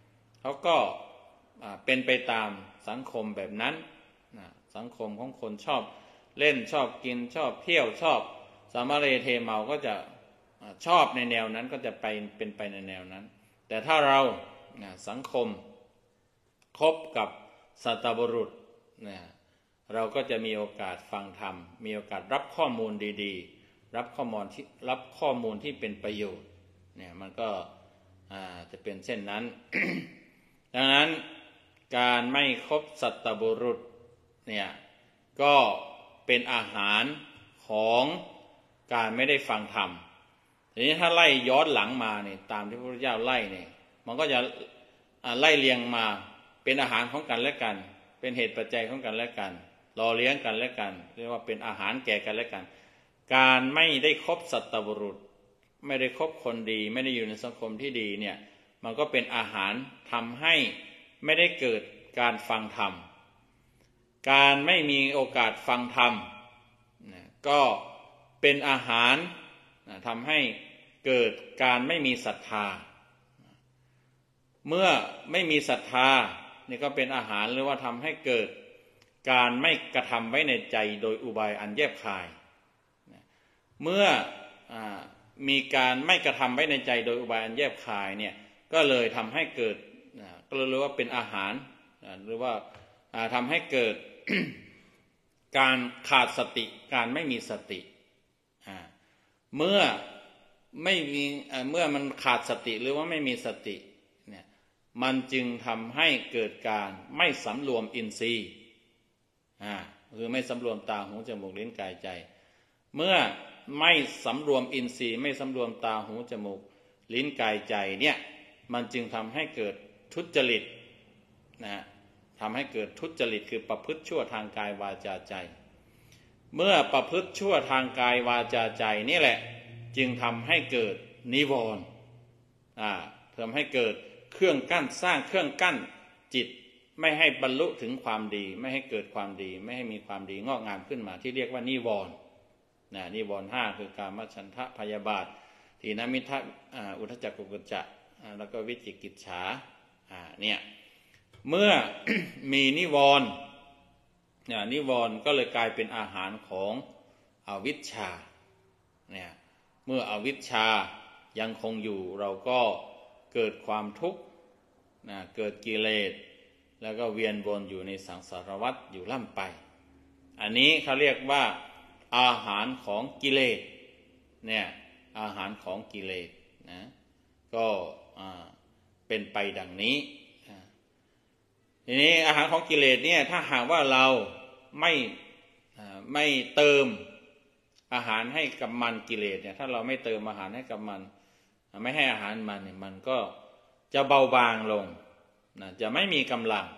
เขาก็เป็นไปตามสังคมแบบนั้นสังคมของคนชอบเล่นชอบกินชอบเที่ยวชอบสามะเรเทเมาก็จะชอบในแนวนั้นก็จะไปเป็นไปในแนวนั้นแต่ถ้าเราสังคมคบกับสัตบุรุษเนี่ยเราก็จะมีโอกาสฟังธรรมมีโอกาสรับข้อมูลดีๆรับข้อมูลที่รับข้อมูลที่เป็นประโยชน์เนี่ยมันก็จะเป็นเช่นนั้น ดังนั้นการไม่คบสัตบุรุษเนี่ยก็เป็นอาหารของการไม่ได้ฟังธรรมทีนี้ถ้าไล่ย้อนหลังมาเนี่ยตามที่พระพุทธเจ้าไล่เนี่ยมันก็จะไล่เรียงมาเป็นอาหารของกันและกันเป็นเหตุปัจจัยของกันและกันรอเลี้ยงกันและกันเรียกว่าเป็นอาหารแก่กันและกันการไม่ได้คบสัตบุรุษไม่ได้คบคนดีไม่ได้อยู่ในสังคมที่ดีเนี่ยมันก็เป็นอาหารทำให้ไม่ได้เกิดการฟังธรรมการไม่มีโอกาสฟังธรรมก็เป็นอาหารทำให้เกิดการไม่มีศรัทธาเมื่อไม่มีศรัทธานี่ก็เป็นอาหารหรือว่าทำให้เกิดการไม่กระทำไว้ในใจโดยอุบายอันแยบคายเมื่อมีการไม่กระทำไว้ในใจโดยอุบายอันแยบคายเนี่ยก็เลยทำให้เกิดก็เรียกว่าเป็นอาหารหรือว่าทำให้เกิด การขาดสติการไม่มีสติเมื่อไม่มีเมื่อมันขาดสติหรือว่าไม่มีสติเนี่ยมันจึงทำให้เกิดการไม่สำรวมอินทรีย์อ่าคือไม่สำรวมตาหูจมูกลิ้นกายใจเมื่อไม่สำรวมอินทรีย์ไม่สำรวมตาหูจมูกลิ้นกายใจเนี่ยมันจึงทำให้เกิดทุจริตนะทำให้เกิดทุจริตคือประพฤติชั่วทางกายวาจาใจเมื่อประพฤติชั่วทางกายวาจาใจนี่แหละจึงทำให้เกิดนิวรณ์อ่าทำให้เกิดเครื่องกั้นสร้างเครื่องกั้นจิตไม่ให้บรรลุถึงความดีไม่ให้เกิดความดีไม่ให้มีความดีงอกงามขึ้นมาที่เรียกว่านิวรณ์นะนิวรณ์ห้าคือกามฉันทะพยาบาทถีนมิทธะอุทธัจจกุกุจจะแล้วก็วิจิกิจฉาอ่าเนี่ยเมื่อ มีนิวรณ์เนี่ยนิวรณ์ก็เลยกลายเป็นอาหารของอวิชชาเนี่ยเมื่ออวิชชายังคงอยู่เราก็เกิดความทุกข์นะเกิดกิเลสแล้วก็เวียนวนอยู่ในสังสารวัฏอยู่ล่ำไปอันนี้เขาเรียกว่าอาหารของกิเลสเนี่ยอาหารของกิเลสนะก็เป็นไปดังนี้ทีนี้อาหารของกิเลสเนี่ยถ้าหากว่าเราไม่ไม่เติมอาหารให้กับมันกิเลสเนี่ยถ้าเราไม่เติมอาหารให้กับมันไม่ให้อาหารมันเนี่ยมันก็จะเบาบางลงนะจะไม่มีกำลัง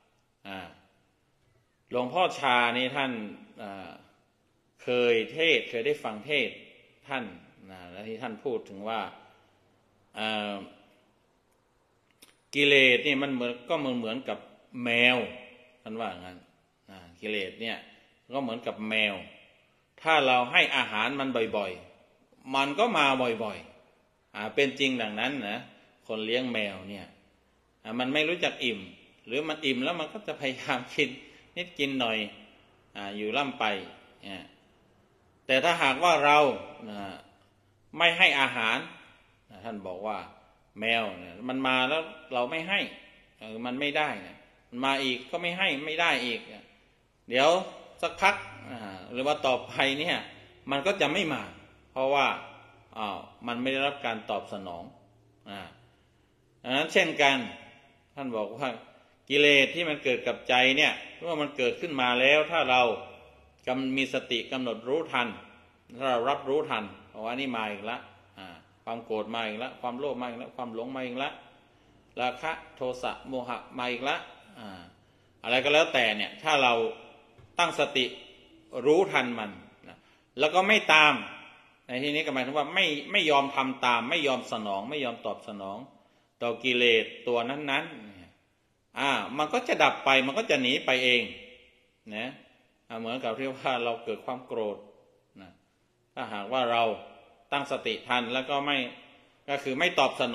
หลวงพ่อชานี่ท่านเคยเทศเคยได้ฟังเทศท่านนะแล้วที่ท่านพูดถึงว่ากิเลสนี่มันเหมือนก็เหมือนเหมือนกับแมวท่านว่างั้นกิเลสเนี่ยก็เหมือนกับแมวถ้าเราให้อาหารมันบ่อยๆมันก็มาบ่อยๆเป็นจริงดังนั้นนะคนเลี้ยงแมวเนี่ยมันไม่รู้จักอิ่มหรือมันอิ่มแล้วมันก็จะพยายามกินนิดกินหน่อยออยู่ล่ำไปแต่ถ้าหากว่าเราไม่ให้อาหารท่านบอกว่าแมวเนี่ยมันมาแล้วเราไม่ให้มันไม่ได้มันมาอีกก็ไม่ให้ไม่ได้อีกเดี๋ยวสักพักหรือว่าต่อไปเนี่ยมันก็จะไม่มาเพราะว่าอ้าวมันไม่ได้รับการตอบสนองอ่าดังนั้นเช่นกันท่านบอกว่ากิเลสที่มันเกิดกับใจเนี่ยเมื่อมันเกิดขึ้นมาแล้วถ้าเรากำมีสติกำหนดรู้ทันถ้าเรารับรู้ทันเพราะว่านี่มาอีกแล้วความโกรธมาอีกแล้วความโลภมาอีกแล้วความหลงมาอีกแล้วราคะโทสะโมหะมาอีกแล้วอะไรก็แล้วแต่เนี่ยถ้าเราตั้งสติรู้ทันมันนะแล้วก็ไม่ตามในที่นี้ก็หมายถึงว่าไม่ไม่ยอมทำตามไม่ยอมสนองไม่ยอมตอบสนองต่อกิเลสตัวนั้นๆอ่ามันก็จะดับไปมันก็จะหนีไปเองนะเหมือนกับที่ว่าเราเกิดความโกรธนะถ้าหากว่าเราตั้งสติทันแล้วก็ไม่ก็คือไม่ตอบสนอง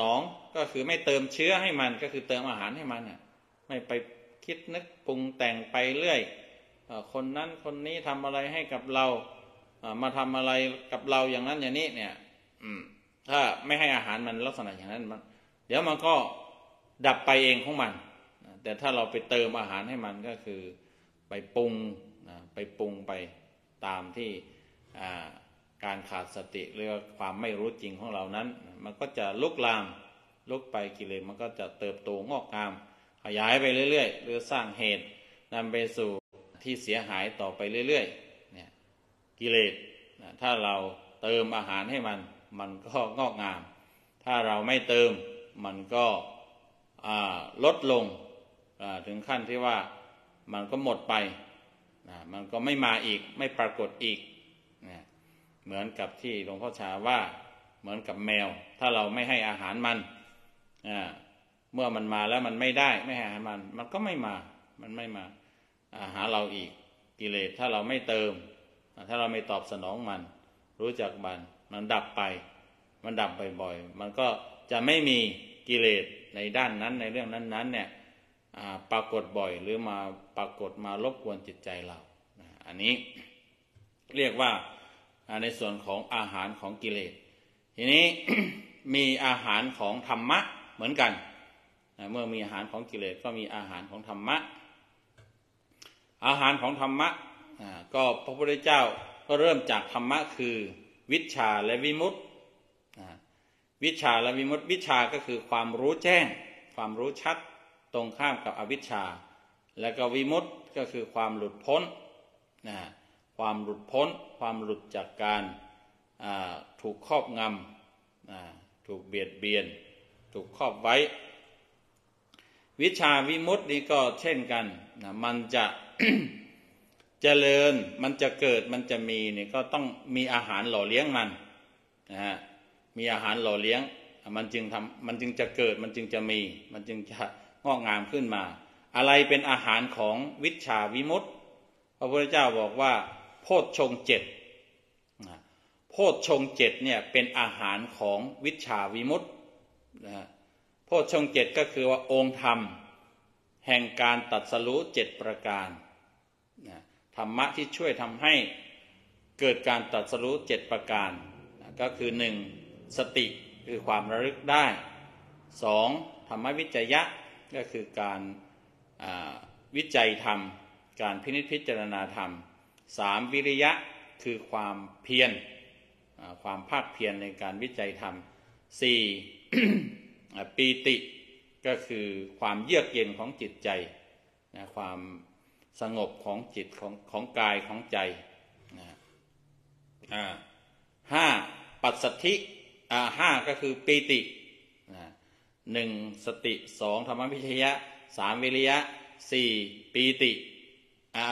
ก็คือไม่เติมเชื้อให้มันก็คือเติมอาหารให้มันอ่ะไม่ไปคิดนึกปรุงแต่งไปเรื่อยคนนั้นคนนี้ทำอะไรให้กับเรามาทำอะไรกับเราอย่างนั้นอย่างนี้เนี่ยถ้าไม่ให้อาหารมันลักษณะอย่างนั้นมันเดี๋ยวมันก็ดับไปเองของมันแต่ถ้าเราไปเติมอาหารให้มันก็คือไปปรุงไปปรุงไปตามที่การขาดสติหรือความไม่รู้จริงของเรานั้นมันก็จะลุกลามลุกไปกิเลสมันก็จะเติบโตงอกงามขยายไปเรื่อยๆหรือสร้างเหตุนำไปสู่ที่เสียหายต่อไปเรื่อยๆเนี่ยกิเลสถ้าเราเติมอาหารให้มันมันก็งอกงามถ้าเราไม่เติมมันก็ลดลงถึงขั้นที่ว่ามันก็หมดไปมันก็ไม่มาอีกไม่ปรากฏอีกเหมือนกับที่หลวงพ่อชาว่าเหมือนกับแมวถ้าเราไม่ให้อาหารมันเมื่อมันมาแล้วมันไม่ได้ไม่ให้อาหารมันมันก็ไม่มามันไม่มาหาเราอีกกิเลสถ้าเราไม่เติมถ้าเราไม่ตอบสนองมันรู้จักมันมันดับไปมันดับบ่อยๆมันก็จะไม่มีกิเลสในด้านนั้นในเรื่องนั้นๆเนี่ยปรากฏบ่อยหรือมาปรากฏมารบกวนจิตใจเราอันนี้เรียกว่าในส่วนของอาหารของกิเลสทีนี้ มีอาหารของธรรมะเหมือนกันเมื่อมีอาหารของกิเลสก็มีอาหารของธรรมะอาหารของธรรมะก็พระพุทธเจ้าก็เริ่มจากธรรมะคือวิชชาและวิมุตติวิชชาและวิมุตติวิชชาก็คือความรู้แจ้งความรู้ชัดตรงข้ามกับอวิชชาและก็วิมุตติก็คือความหลุดพ้นนะความหลุดพ้นความหลุดจากการถูกครอบงำถูกเบียดเบียนถูกครอบไว้วิชาวิมุตตินี้ก็เช่นกันนะมันจะ เจริญมันจะเกิดมันจะมีนี่ก็ต้องมีอาหารหล่อเลี้ยงมันนะฮะมีอาหารหล่อเลี้ยงมันจึงทำมันจึงจะเกิดมันจึงจะมีมันจึงจะงอกงามขึ้นมาอะไรเป็นอาหารของวิชาวิมุตติพระพุทธเจ้าบอกว่าโพชฌงค์เจ็ดโพชฌงค์เจ็ดเนี่ยเป็นอาหารของวิชาวิมุตตินะฮะโพชฌงค์เจ็ดก็คือว่าองค์ธรรมแห่งการตรัสรู้เจ็ดประการนะธรรมะที่ช่วยทำให้เกิดการตรัสรู้เจ็ดประการนะก็คือหนึ่งสติคือความระลึกได้สองธรรมวิจยะก็คือการวิจัยธรรมการพินิจพิจารณาธรรมสามวิริยะคือความเพียรความภาคเพียรในการวิจัยธรรมสี่ ปีติก็คือความเยือกเย็นของจิตใจนะความสงบของจิตของของกายของใจนะอ่าห้าปัสสัทธิอ่าห้าก็คือปีตินะหนึ่งสติสองธรรมวิจยะสามวิริยะสี่ปีติอ่า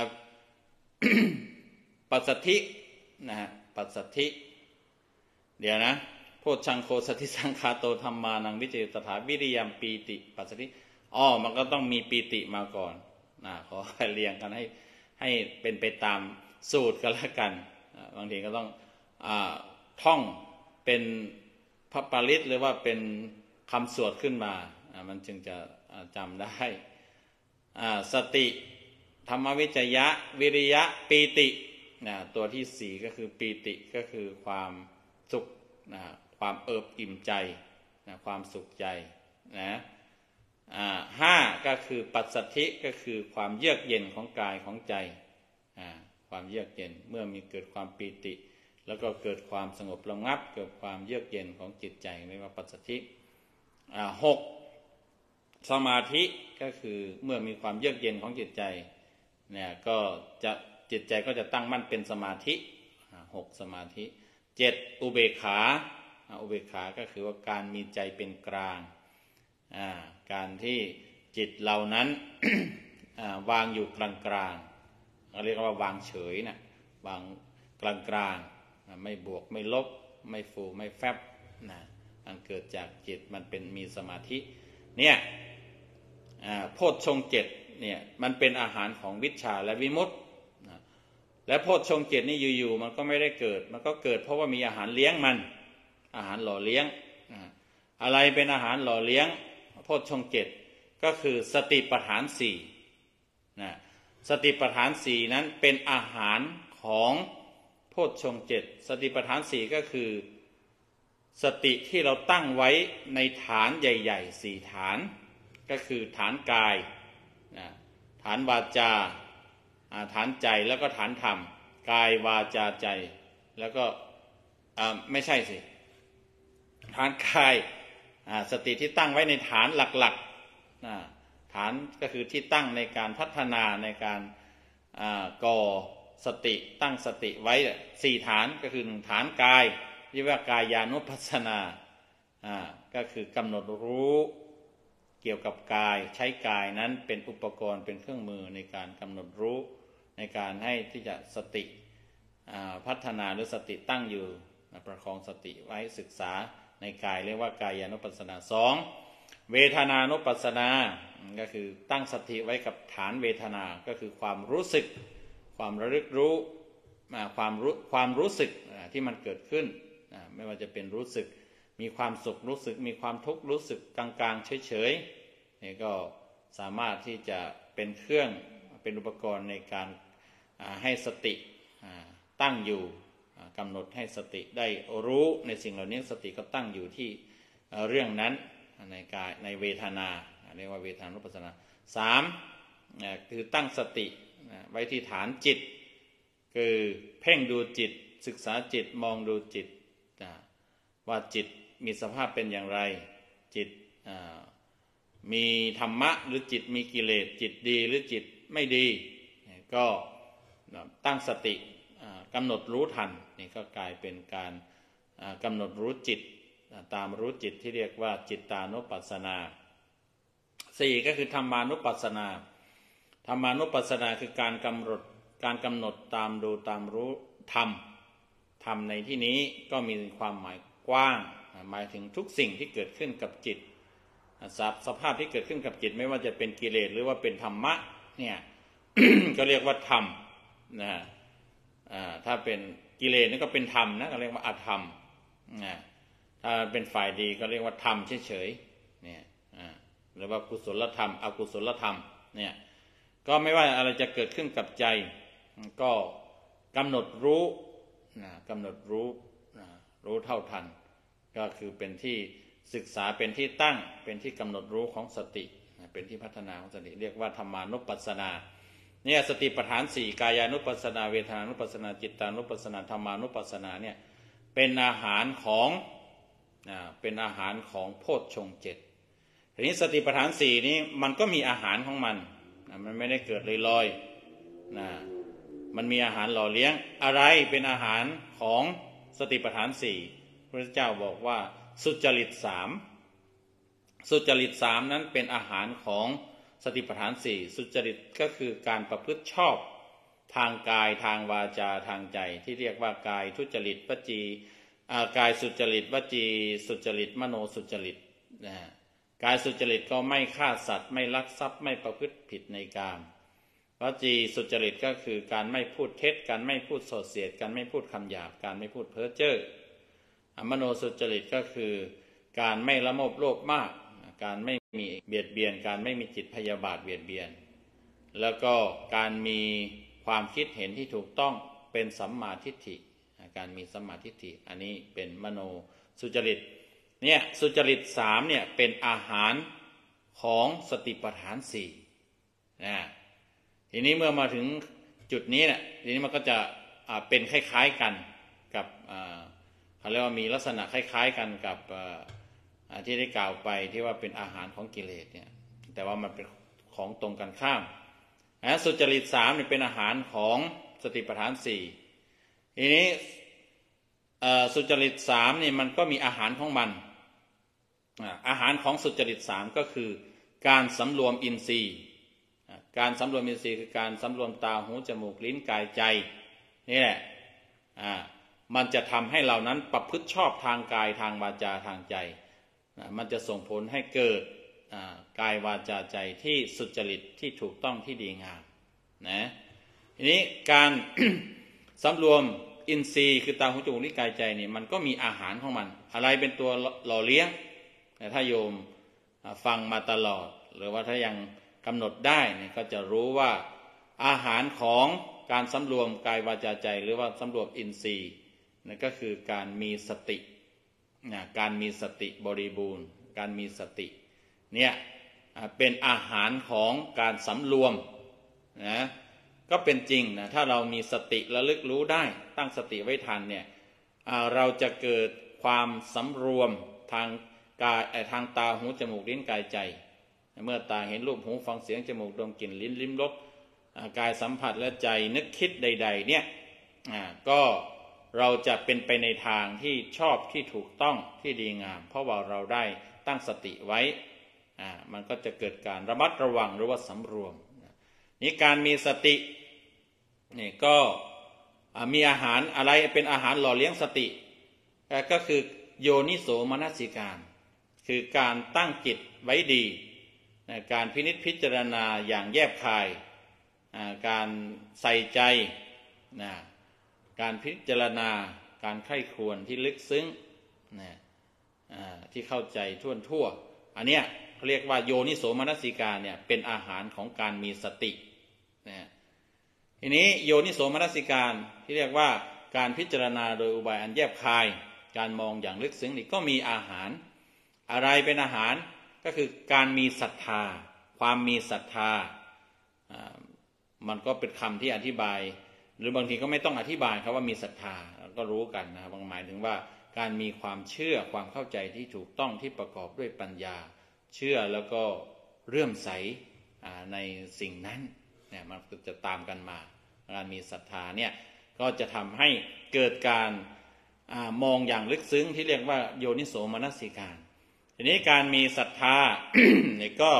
ปัสสัทธินะฮะปัสสัทธิเดี๋ยวนะโพชฌังโคสติสังคาโตธรรมานังวิจยตถาวิริยมปีติปัสสัทธิอ๋อมันก็ต้องมีปีติมาก่อนนะขอให้เรียงกันให้ให้เป็นไปตามสูตรกันแล้วกันบางทีก็ต้องอ่าท่องเป็นพระปริตหรือว่าเป็นคำสวดขึ้นมามันจึงจะจำได้สติธรรมวิจยะวิริยะปีตินะตัวที่สี่ก็คือปีติก็คือความสุขนะความเอิบอิ่มใจนะความสุขใจนะห้าก็คือปัสสัทธิก็คือความเยือกเย็นของกายของใจความเยือกเย็นเมื่อมีเกิดความปีติแล้วก็เกิดความสงบระงับเกิดความเยือกเย็นของจิตใจเรียกว่าปัสสัทธิหกสมาธิก็คือเมื่อมีความเยือกเย็นของจิตใจเนี่ยก็จะจิตใจก็จะตั้งมั่นเป็นสมาธิหกสมาธิเจ็ดอุเบกขาอุเบกขาก็คือว่าการมีใจเป็นกลางการที่จิตเหล่านั้น วางอยู่กลางกลางเราเรียกว่าวางเฉยนะวางกลางกลางไม่บวกไม่ลบไม่ฟูไม่แฟบนะมันเกิดจากจิตมันเป็นมีสมาธิเนี่ยโพชฌงค์เจ็ดเนี่ยมันเป็นอาหารของวิชชาและวิมุตติและโพชฌงค์เจ็ดนี่อยู่ๆมันก็ไม่ได้เกิดมันก็เกิดเพราะว่ามีอาหารเลี้ยงมันอาหารหล่อเลี้ยงอะไรเป็นอาหารหล่อเลี้ยงโพชฌงค์เจ็ดก็คือสติปัฏฐานสี่นะสติปัฏฐานสี่นั้นเป็นอาหารของโพชฌงค์เจ็ดสติปัฏฐานสี่ก็คือสติที่เราตั้งไว้ในฐานใหญ่ๆสี่ฐานก็คือฐานกายนะฐานวาจาฐานใจแล้วก็ฐานธรรมกายวาจาใจแล้วก็ไม่ใช่สิฐานกายสติที่ตั้งไว้ในฐานหลักๆฐานก็คือที่ตั้งในการพัฒนาในการก่อสติตั้งสติไว้สี่ฐานก็คือหนึ่งฐานกายเรียกว่ากายานุปัสสนาก็คือกำหนดรู้เกี่ยวกับกายใช้กายนั้นเป็นอุปกรณ์เป็นเครื่องมือในการกำหนดรู้ในการให้ที่จะสติพัฒนาหรือสติตั้งอยู่ประคองสติไว้ศึกษาในกายเรียกว่ากายานุปัสสนาสองเวทนานุปัสสนาก็คือตั้งสติไว้กับฐานเวทนาก็คือความรู้สึกความระลึกรู้ความรู้ความรู้สึกที่มันเกิดขึ้นไม่ว่าจะเป็นรู้สึกมีความสุขรู้สึกมีความทุกข์รู้สึกกลางๆเฉยๆนี่ก็สามารถที่จะเป็นเครื่องเป็นอุปกรณ์ในการให้สติตั้งอยู่กำหนดให้สติได้รู้ในสิ่งเหล่านี้สติก็ตั้งอยู่ที่เรื่องนั้นในกายในเวทนาเรียกว่าเวทนานุปัสสนาสามคือตั้งสติไว้ที่ฐานจิตคือเพ่งดูจิตศึกษาจิตมองดูจิตว่าจิตมีสภาพเป็นอย่างไรจิตมีธรรมะหรือจิตมีกิเลสจิตดีหรือจิตไม่ดีก็ตั้งสติกำหนดรู้ทันนี่ก็กลายเป็นการกำหนดรู้จิตตามรู้จิตที่เรียกว่าจิตตานุปัสสนาสี่ก็คือธรรมานุปัสสนาธรรมานุปัสสนาคือการกำหนดการกำหนดตามดูตามรู้ธรรมธรรมในที่นี้ก็มีความหมายกว้างหมายถึงทุกสิ่งที่เกิดขึ้นกับจิตสภาพที่เกิดขึ้นกับจิตไม่ว่าจะเป็นกิเลสหรือว่าเป็นธรรมะเนี่ย ก็เรียกว่าธรรมนะถ้าเป็นกิเลสนี่ก็เป็นธรรมนะก็เรียกว่าอธรรมนะถ้าเป็นฝ่ายดีก็เรียกว่าธรรมเฉยๆเนี่ยหรือว่ากุศลธรรมอกุศลธรรมเนี่ยก็ไม่ว่าอะไรจะเกิดขึ้นกับใจก็กำหนดรู้นะกำหนดรู้นะรู้เท่าทันก็คือเป็นที่ศึกษาเป็นที่ตั้งเป็นที่กำหนดรู้ของสติเป็นที่พัฒนาของสติเรียกว่าธรรมานุปัสสนาเนี่ยสติปัฏฐานสี่กายานุปัสสนาเวทนานุปัสสนาจิตตานุปัสสนาธรรมานุปัสสนาเนี่ยเป็นอาหารของเป็นอาหารของโพชฌงค์เจ็ดทีนี้สติปัฏฐานสี่นี้มันก็มีอาหารของมันมันไม่ได้เกิดลอยๆนะมันมีอาหารหล่อเลี้ยงอะไรเป็นอาหารของสติปัฏฐานสี่พระเจ้าบอกว่าสุจริตสามสุจริตสามนั้นเป็นอาหารของสติปัฏฐานสี่สุจริตก็คือการประพฤติชอบทางกายทางวาจาทางใจที่เรียกว่ากายทุจริตวจีกายสุจริตวจีสุจริตมโนสุจริตนะกายสุจริตก็ไม่ฆ่าสัตว์ไม่ลักทรัพย์ไม่ประพฤติผิดในกามวจีสุจริตก็คือการไม่พูดเท็จการไม่พูดส่อเสียดการไม่พูดคำหยาบการไม่พูดเพ้อเจ้อมโนสุจริตก็คือการไม่ละโมบโลภมากการไม่มีเบียดเบียนการไม่มีจิตพยาบาทเบียดเบียนแล้วก็การมีความคิดเห็นที่ถูกต้องเป็นสัมมาทิฏฐิการมีสัมมาทิฏฐิอันนี้เป็นมโนสุจริตเนี่ยสุจริตสามเนี่ยเป็นอาหารของสติปัฏฐานสี่นะทีนี้เมื่อมาถึงจุดนี้เนี่ยทีนี้มันก็จะเป็นคล้ายๆกันกับเขาเรียกว่ามีลักษณะคล้ายๆกันกับที่ได้กล่าวไปที่ว่าเป็นอาหารของกิเลสเนี่ยแต่ว่ามันเป็นของตรงกันข้ามนะสุจริตสามเนี่ยเป็นอาหารของสติปัฏฐานสี่ทีนี้สุจริตสามนี่มันก็มีอาหารของมันอาหารของสุจริตสามก็คือการสำรวมอินทรีย์การสำรวมอินทรีย์คือการสำรวมตาหูจมูกลิ้นกายใจนี่แหละมันจะทำให้เรานั้นประพฤติชอบทางกายทางวาจาทางใจมันจะส่งผลให้เกิดกายวาจาใจที่สุจริตที่ถูกต้องที่ดีงามนะทีนี้การ สำรวมอินทรีย์คือตาหูจมูกลิ้นกายใจนี่มันก็มีอาหารของมันอะไรเป็นตัวหล่อเลี้ยงแต่ถ้าโยมฟังมาตลอดหรือว่าถ้ายังกำหนดได้เนี่ยก็จะรู้ว่าอาหารของการสำรวมกายวาจาใจหรือว่าสำรวมอินทรีย์นั่นก็คือการมีสตินะการมีสติบริบูรณ์การมีสติเนี่ยเป็นอาหารของการสำรวมนะก็เป็นจริงนะถ้าเรามีสติระลึกรู้ได้ตั้งสติไว้ทันเนี่ยเราจะเกิดความสำรวมทางกายทางตาหูจมูกลิ้นกายใจเมื่อตาเห็นรูปหูฟังเสียงจมูกดมกลิ่นลิ้นลิ้มรสกายสัมผัสและใจนึกคิดใดๆเนี่ยก็เราจะเป็นไปในทางที่ชอบที่ถูกต้องที่ดีงามเพราะว่าเราได้ตั้งสติไว้มันก็จะเกิดการระมัดระวังหรือว่าสำรวมนี่การมีสตินี่ก็มีอาหารอะไรเป็นอาหารหล่อเลี้ยงสติก็คือโยนิโสมนสิการคือการตั้งจิตไว้ดีการพินิจพิจารณาอย่างแยบคายการใส่ใจการพิจารณาการไข้ควรที่ลึกซึ้งที่เข้าใจทั่วทั่วอันเนี้ยเขาเรียกว่าโยนิโสมนสิการเนี่ยเป็นอาหารของการมีสติทีนี้โยนิโสมนสิการที่เรียกว่าการพิจารณาโดยอุบายอันแยบคายการมองอย่างลึกซึ้งนี่ก็มีอาหารอะไรเป็นอาหารก็คือการมีศรัทธาความมีศรัทธามันก็เป็นคำที่อธิบายหรือบางทีก็ไม่ต้องอธิบายครับว่ามีศรัทธาก็รู้กันนะครับหมายถึงว่าการมีความเชื่อความเข้าใจที่ถูกต้องที่ประกอบด้วยปัญญาเชื่อแล้วก็เลื่อมใสในสิ่งนั้นเนี่ยมันจะตามกันมาการมีศรัทธาเนี่ยก็จะทำให้เกิดการมองอย่างลึกซึ้งที่เรียกว่าโยนิโสมนสิการทีนี้การมีศรัทธา เนี่ยก็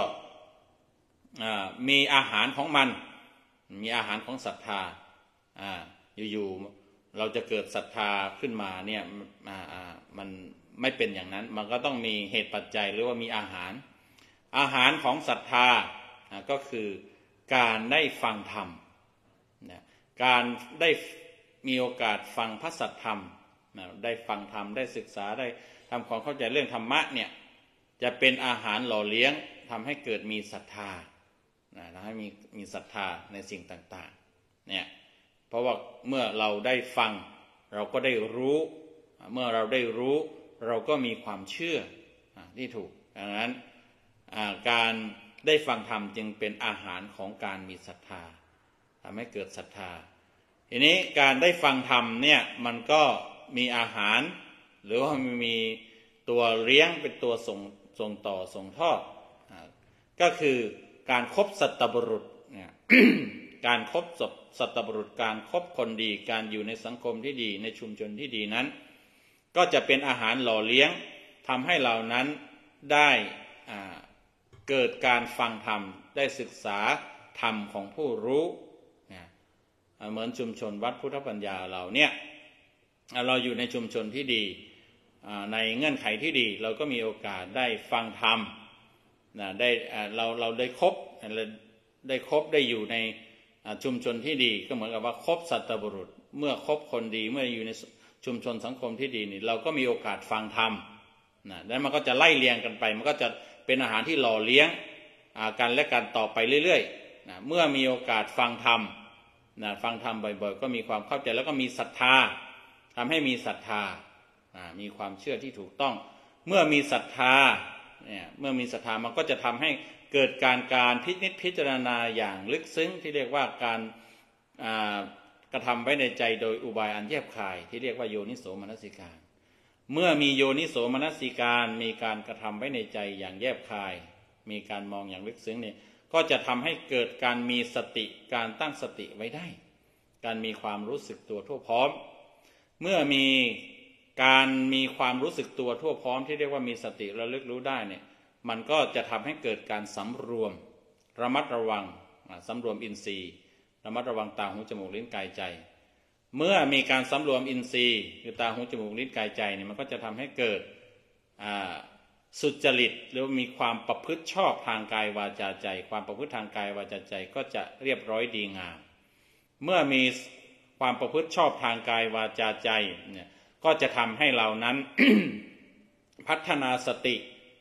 มีอาหารของมันมีอาหารของศรัทธาอยู่ๆเราจะเกิดศรัทธาขึ้นมาเนี่ยมันไม่เป็นอย่างนั้นมันก็ต้องมีเหตุปัจจัยหรือว่ามีอาหารอาหารของศรัทธาก็คือการได้ฟังธรรมการได้มีโอกาสฟังพระสัทธรรมได้ฟังธรรมได้ศึกษาได้ทำความเข้าใจเรื่องธรรมะเนี่ยจะเป็นอาหารหล่อเลี้ยงทำให้เกิดมีศรัทธาทำให้มีมีศรัทธาในสิ่งต่างๆเนี่ยเพราะว่าเมื่อเราได้ฟังเราก็ได้รู้เมื่อเราได้รู้เราก็มีความเชื่อที่ถูกดังนั้นการได้ฟังธรรมจึงเป็นอาหารของการมีศรัทธาทำให้เกิดศรัทธาทีนี้การได้ฟังธรรมเนี่ยมันก็มีอาหารหรือว่ามีตัวเลี้ยงเป็นตัวส่งส่งต่อส่งทอดก็คือการคบสัตบุรุษเนี่ย การคบสัตบุรุษการคบคนดีการอยู่ในสังคมที่ดีในชุมชนที่ดีนั้นก็จะเป็นอาหารหล่อเลี้ยงทำให้เรานั้นได้เกิดการฟังธรรมได้ศึกษาธรรมของผู้รู้เหมือนชุมชนวัดพุทธปัญญาเราเนี่ยเราอยู่ในชุมชนที่ดีในเงื่อนไขที่ดีเราก็มีโอกาสได้ฟังธรรมได้เราเราได้คบได้คบได้อยู่ในชุมชนที่ดีก็เหมือนกับว่าคบสัตบุรุษเมื่อคบคนดีเมื่ออยู่ในชุมชนสังคมที่ดีนี่เราก็มีโอกาสฟังธรรมนะแล้วมันก็จะไล่เรียงกันไปมันก็จะเป็นอาหารที่หล่อเลี้ยงกันและกันต่อไปเรื่อยๆนะเมื่อมีโอกาสฟังธรรมนะฟังธรรมบ่อยๆก็มีความเข้าใจแล้วก็มีศรัทธาทำให้มีศรัทธามีความเชื่อที่ถูกต้องเมื่อมีศรัทธาเนี่ยเมื่อมีศรัทธามันก็จะทำให้เกิดการการพิจิตพิจารณาอย่างลึกซึ้งที่เรียกว่าการกระทำไว้ในใจโดยอุบายอันแยบคายที่เรียกว่าโยนิโสมนสิการเมื่อมีโยนิโสมนสิการมีการกระทำไว้ในใจอย่างแยบคายมีการมองอย่างลึกซึ้งเนี่ยก็จะทำให้เกิดการมีสติการตั้งสติไว้ได้การมีความรู้สึกตัวทั่วพร้อมเมื่อมีการมีความรู้สึกตัวทั่วพร้อมที่เรียกว่ามีสติระลึกรู้ได้เนี่ยมันก็จะทำให้เกิดการสำรวมระมัดระวังสำรวมอินทรีย์ระมัดระวังตาหูจมูกลิ้นกายใจเมื่อมีการสำรวมอินทรีย์คือตาหูจมูกลิ้นกายใจเนี่ยมันก็จะทำให้เกิดสุจริตหรือมีความประพฤติชอบทางกายวาจาใจความประพฤติทางกายวาจาใจก็จะเรียบร้อยดีงามเมื่อมีความประพฤติชอบทางกายวาจาใจเนี่ยก็จะทำให้เรานั้น พัฒนาสติ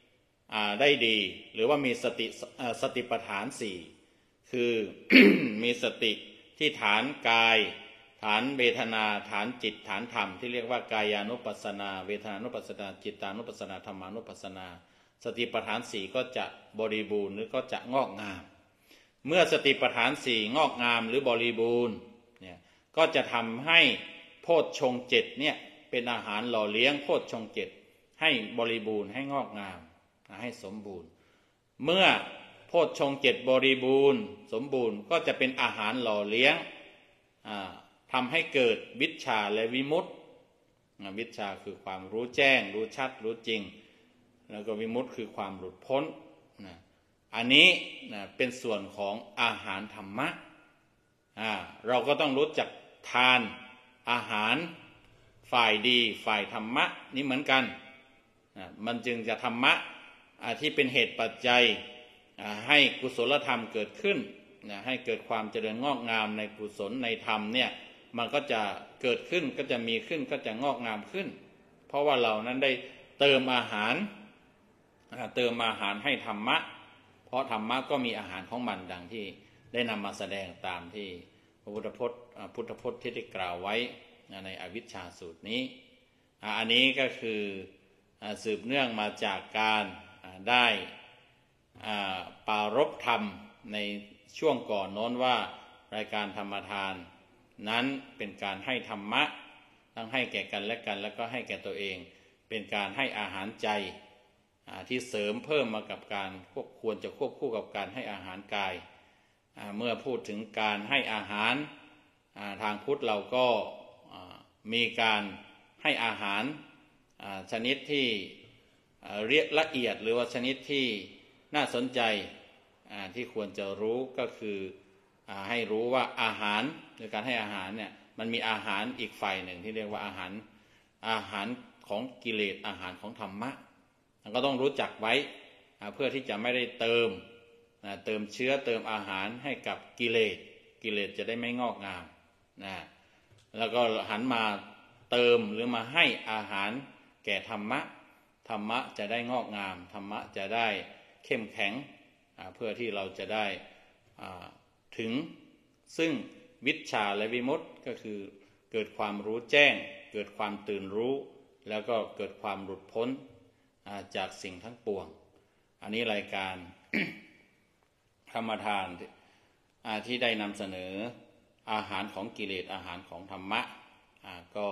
ได้ดีหรือว่ามีสติสติปัฏฐานสี่คือ มีสติที่ฐานกายฐานเวทนาฐานจิตฐานธรรมที่เรียกว่ากายานุปัสสนาเวทนานุปัสสนาจิตานุปัสสนาธรรมานุปัสสนาสติปัฏฐานสี่ก็จะบริบูรณ์หรือก็จะงอกงามเมื่อสติปัฏฐานสี่งอกงามหรือบริบูรณ์เนี่ยก็จะทำให้โพชฌงค์เจ็ดเนี่ยเป็นอาหารหล่อเลี้ยงโพชฌงค์เจ็ดให้บริบูรณ์ให้งอกงามให้สมบูรณ์เมื่อโพชฌงค์เจ็ดบริบูรณ์สมบูรณ์ก็จะเป็นอาหารหล่อเลี้ยงทำให้เกิดวิชชาและวิมุตติวิชชาคือความรู้แจ้งรู้ชัดรู้จริงแล้วก็วิมุตติคือความหลุดพ้นนะอันนี้นะเป็นส่วนของอาหารธรรมะเราก็ต้องรู้จักทานอาหารฝ่ายดีฝ่ายธรรมะนี่เหมือนกันนะมันจึงจะธรรมะที่เป็นเหตุปัจจัยให้กุศลธรรมเกิดขึ้นนะให้เกิดความเจริญงอกงามในกุศลในธรรมเนี่ยมันก็จะเกิดขึ้นก็จะมีขึ้นก็จะงอกงามขึ้นเพราะว่าเรานั้นได้เติมอาหารเติมอาหารให้ธรรมะเพราะธรรมะก็มีอาหารของมันดังที่ได้นำมาแสดงตามที่พระพุทธพจน์พุทธพจน์ที่ได้กล่าวไว้ในอวิชชาสูตรนี้อันนี้ก็คือสืบเนื่องมาจากการได้ปรารภธรรมในช่วงก่อนโน้นว่ารายการธรรมทานนั้นเป็นการให้ธรรมะทั้งให้แก่กันและกันแล้วก็ให้แก่ตัวเองเป็นการให้อาหารใจที่เสริมเพิ่มมากับการควบควรจะควบคู่กับการให้อาหารกายเมื่อพูดถึงการให้อาหารทางพุทธเราก็มีการให้อาหารชนิดที่เรียกละเอียดหรือว่าชนิดที่น่าสนใจที่ควรจะรู้ก็คือให้รู้ว่าอาหารในการให้อาหารเนี่ยมันมีอาหารอีกฝ่ายหนึ่งที่เรียกว่าอาหารอาหารของกิเลสอาหารของธรรมะก็ต้องรู้จักไว้เพื่อที่จะไม่ได้เติมเติมเชื้อเติมอาหารให้กับกิเลสกิเลสจะได้ไม่งอกงามนะแล้วก็หันมาเติมหรือมาให้อาหารแก่ธรรมะธรรมะจะได้งอกงามธรรมะจะได้เข้มแข็งเพื่อที่เราจะได้ถึงซึ่งวิชชาและวิมุตติก็คือเกิดความรู้แจ้งเกิดความตื่นรู้แล้วก็เกิดความหลุดพ้นจากสิ่งทั้งปวงอันนี้รายการ ธรรมทานที่ได้นำเสนออาหารของกิเลสอาหารของธรรมะก็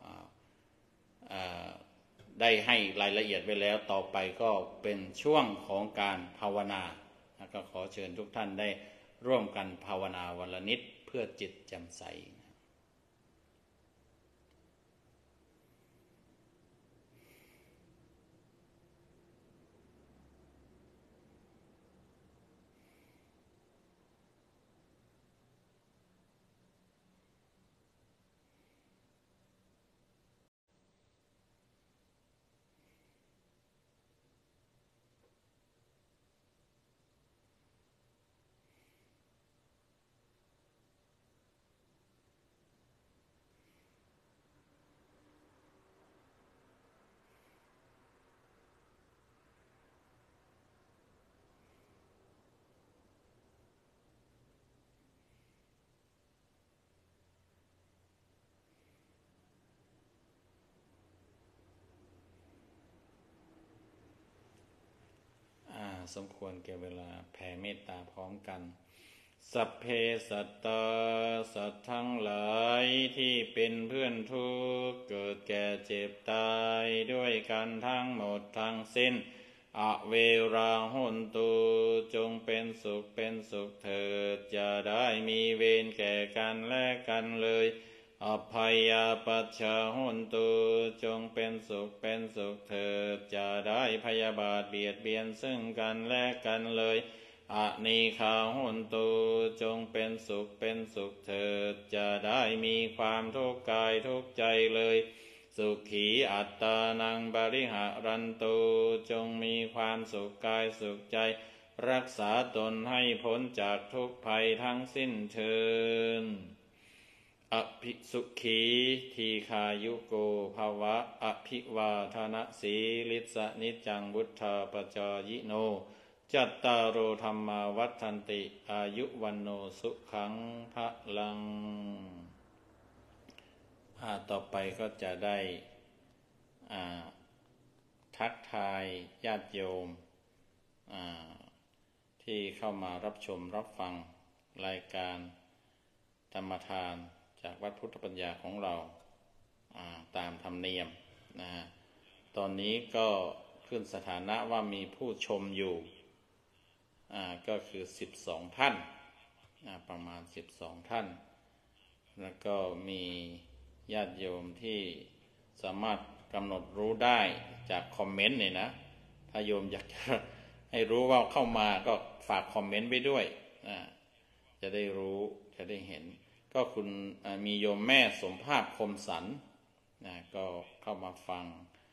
ได้ให้รายละเอียดไว้แล้วต่อไปก็เป็นช่วงของการภาวนาก็ขอเชิญทุกท่านได้ร่วมกันภาวนาวันละนิดเพื่อจิตแจ่มใสสมควรแก่เวลาแผ่เมตตาพร้อมกันสัพเพสัตตาสัตว์ทั้งหลายที่เป็นเพื่อนทุกข์เกิดแก่เจ็บตายด้วยกันทั้งหมดทั้งสิ้นอเวราหุนตุจงเป็นสุขเป็นสุขเถิดอย่าได้มีเวรแก่กันและกันเลยอภัยยาปัชชาหุนตุจงเป็นสุขเป็นสุขเถิดอย่าได้พยาบาทเบียดเบียนซึ่งกันและกันเลยอนีฆาหุนตุจงเป็นสุขเป็นสุขเถิดอย่าได้มีความทุกข์กายทุกข์ใจเลยสุขีอัตตานังบริหารันตุจงมีความสุขกายสุขใจรักษาตนให้พ้นจากทุกภัยทั้งสิ้นเถิดอภิสุขีทีคายุโกภาวะอภิวาทนะสีลิสนิจังวุฒาปจายโนจัตตารโอธรรมาวัฏันติอายุวันโนสุขังพะลังต่อไปก็จะได้ทักทายญาติโยมที่เข้ามารับชมรับฟังรายการธรรมทานจากวัดพุทธปัญญาของเราตามธรรมเนียมนะตอนนี้ก็ขึ้นสถานะว่ามีผู้ชมอยู่ก็คือสิบสองท่านประมาณสิบสองท่านแล้วก็มีญาติโยมที่สามารถกำหนดรู้ได้จากคอมเมนต์เนี่ยนะถ้าโยมอยากจะให้รู้ว่าเข้ามาก็ฝากคอมเมนต์ไว้ด้วยจะได้รู้จะได้เห็นก็คุณมีโยมแม่สมภาพคมสันนะก็เข้ามาฟัง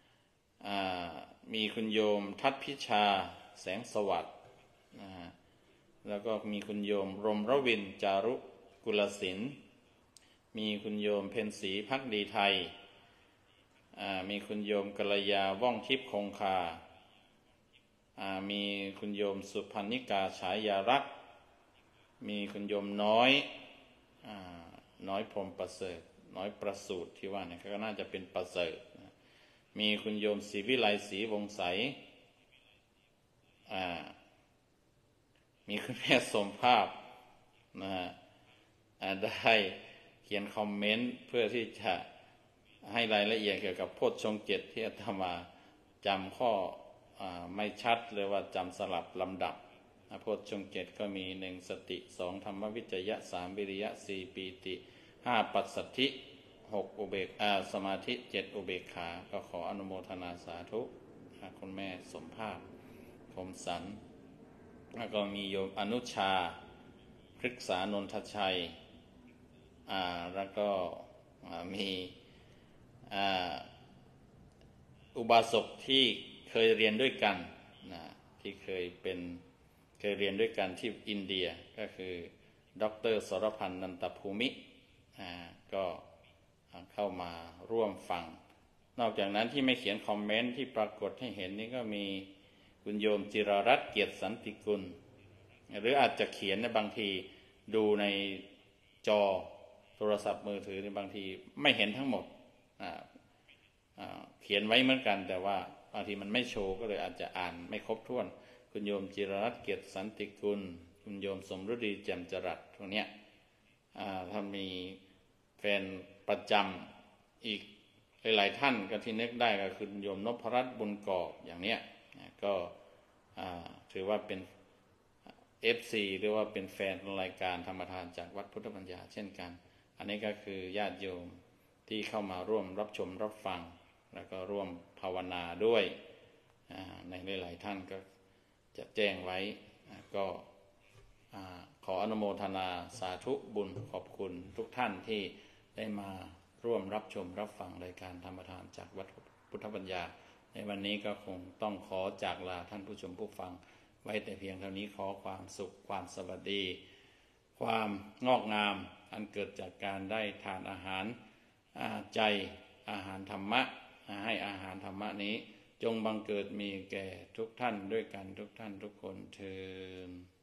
มีคุณโยมทัศพิชาแสงสวัสดิ์นะแล้วก็มีคุณโยมรมรวินจารุกุลศิลป์มีคุณโยมเพ็ญศรีภักดีไทยมีคุณโยมกัลยาว่องทิพย์คงคามีคุณโยมสุพรรณิกาฉายารักษ์มีคุณโยมน้อยน้อยพรหมประเสริฐน้อยประสูติที่ว่าเนี่ยก็น่าจะเป็นประเสริฐมีคุณโยมศรีวิไลศรีวงใสมีคุณแม่สมภาพนะฮะได้เขียนคอมเมนต์เพื่อที่จะให้รายละเอียดเกี่ยวกับโพชฌงค์เจ็ดที่อาตมาจำข้อไม่ชัดเลยว่าจำสลับลำดับโพชฌงค์เจ็ดก็มีหนึ่งสติสองธรรมวิจยะสามวิริยะสี่ปีติห้าปัสสัทธิหกอุเบกขาสมาธิเจ็ดอุเบกขาก็ขออนุโมทนาสาธุคุณแม่สมภาพคมสันแล้วก็มีโยมอนุชาพฤกษานนทชัยแล้วก็มีอุบาสกที่เคยเรียนด้วยกันนะที่เคยเป็นเคยเรียนด้วยกันที่อินเดียก็คือดร.สรพันธ์นันตภูมิก็เข้ามาร่วมฟังนอกจากนั้นที่ไม่เขียนคอมเมนต์ที่ปรากฏให้เห็นนี่ก็มีคุณโยมจิรรัตน์เกียรติสันติกุลหรืออาจจะเขียนในบางทีดูในจอโทรศัพท์มือถือในบางทีไม่เห็นทั้งหมดเขียนไว้เหมือนกันแต่ว่าบางทีมันไม่โชว์ก็เลยอาจจะอ่านไม่ครบถ้วนคุณโยมจิรรัตน์เกียรติสันติกุลคุณโยมสมฤดีแจ่มจรัสพวกนี้ถ้ามีแฟนประจำอีกหลายๆท่านก็ที่นึกได้ก็คือคุณโยมนพรัตน์บุญกอบอย่างเนี้ยก็ถือว่าเป็น เอฟ ซี หรือว่าเป็นแฟนรายการธรรมทานจากวัดพุทธปัญญาเช่นกันอันนี้ก็คือญาติโยมที่เข้ามาร่วมรับชมรับฟังแล้วก็ร่วมภาวนาด้วยในหลายๆท่านก็จะแจ้งไว้ก็ขออนุโมทนาสาธุบุญขอบคุณทุกท่านที่ได้มาร่วมรับชมรับฟังรายการธรรมทานจากวัดพุทธปัญญาในวันนี้ก็คงต้องขอจากลาท่านผู้ชมผู้ฟังไว้แต่เพียงเท่านี้ขอความสุขความสวัสดีความงอกงามอันเกิดจากการได้ทานอาหารใจอาหารธรรมะให้อาหารธรรมะนี้จงบังเกิดมีแก่ทุกท่านด้วยกันทุกท่านทุกคนเทอญ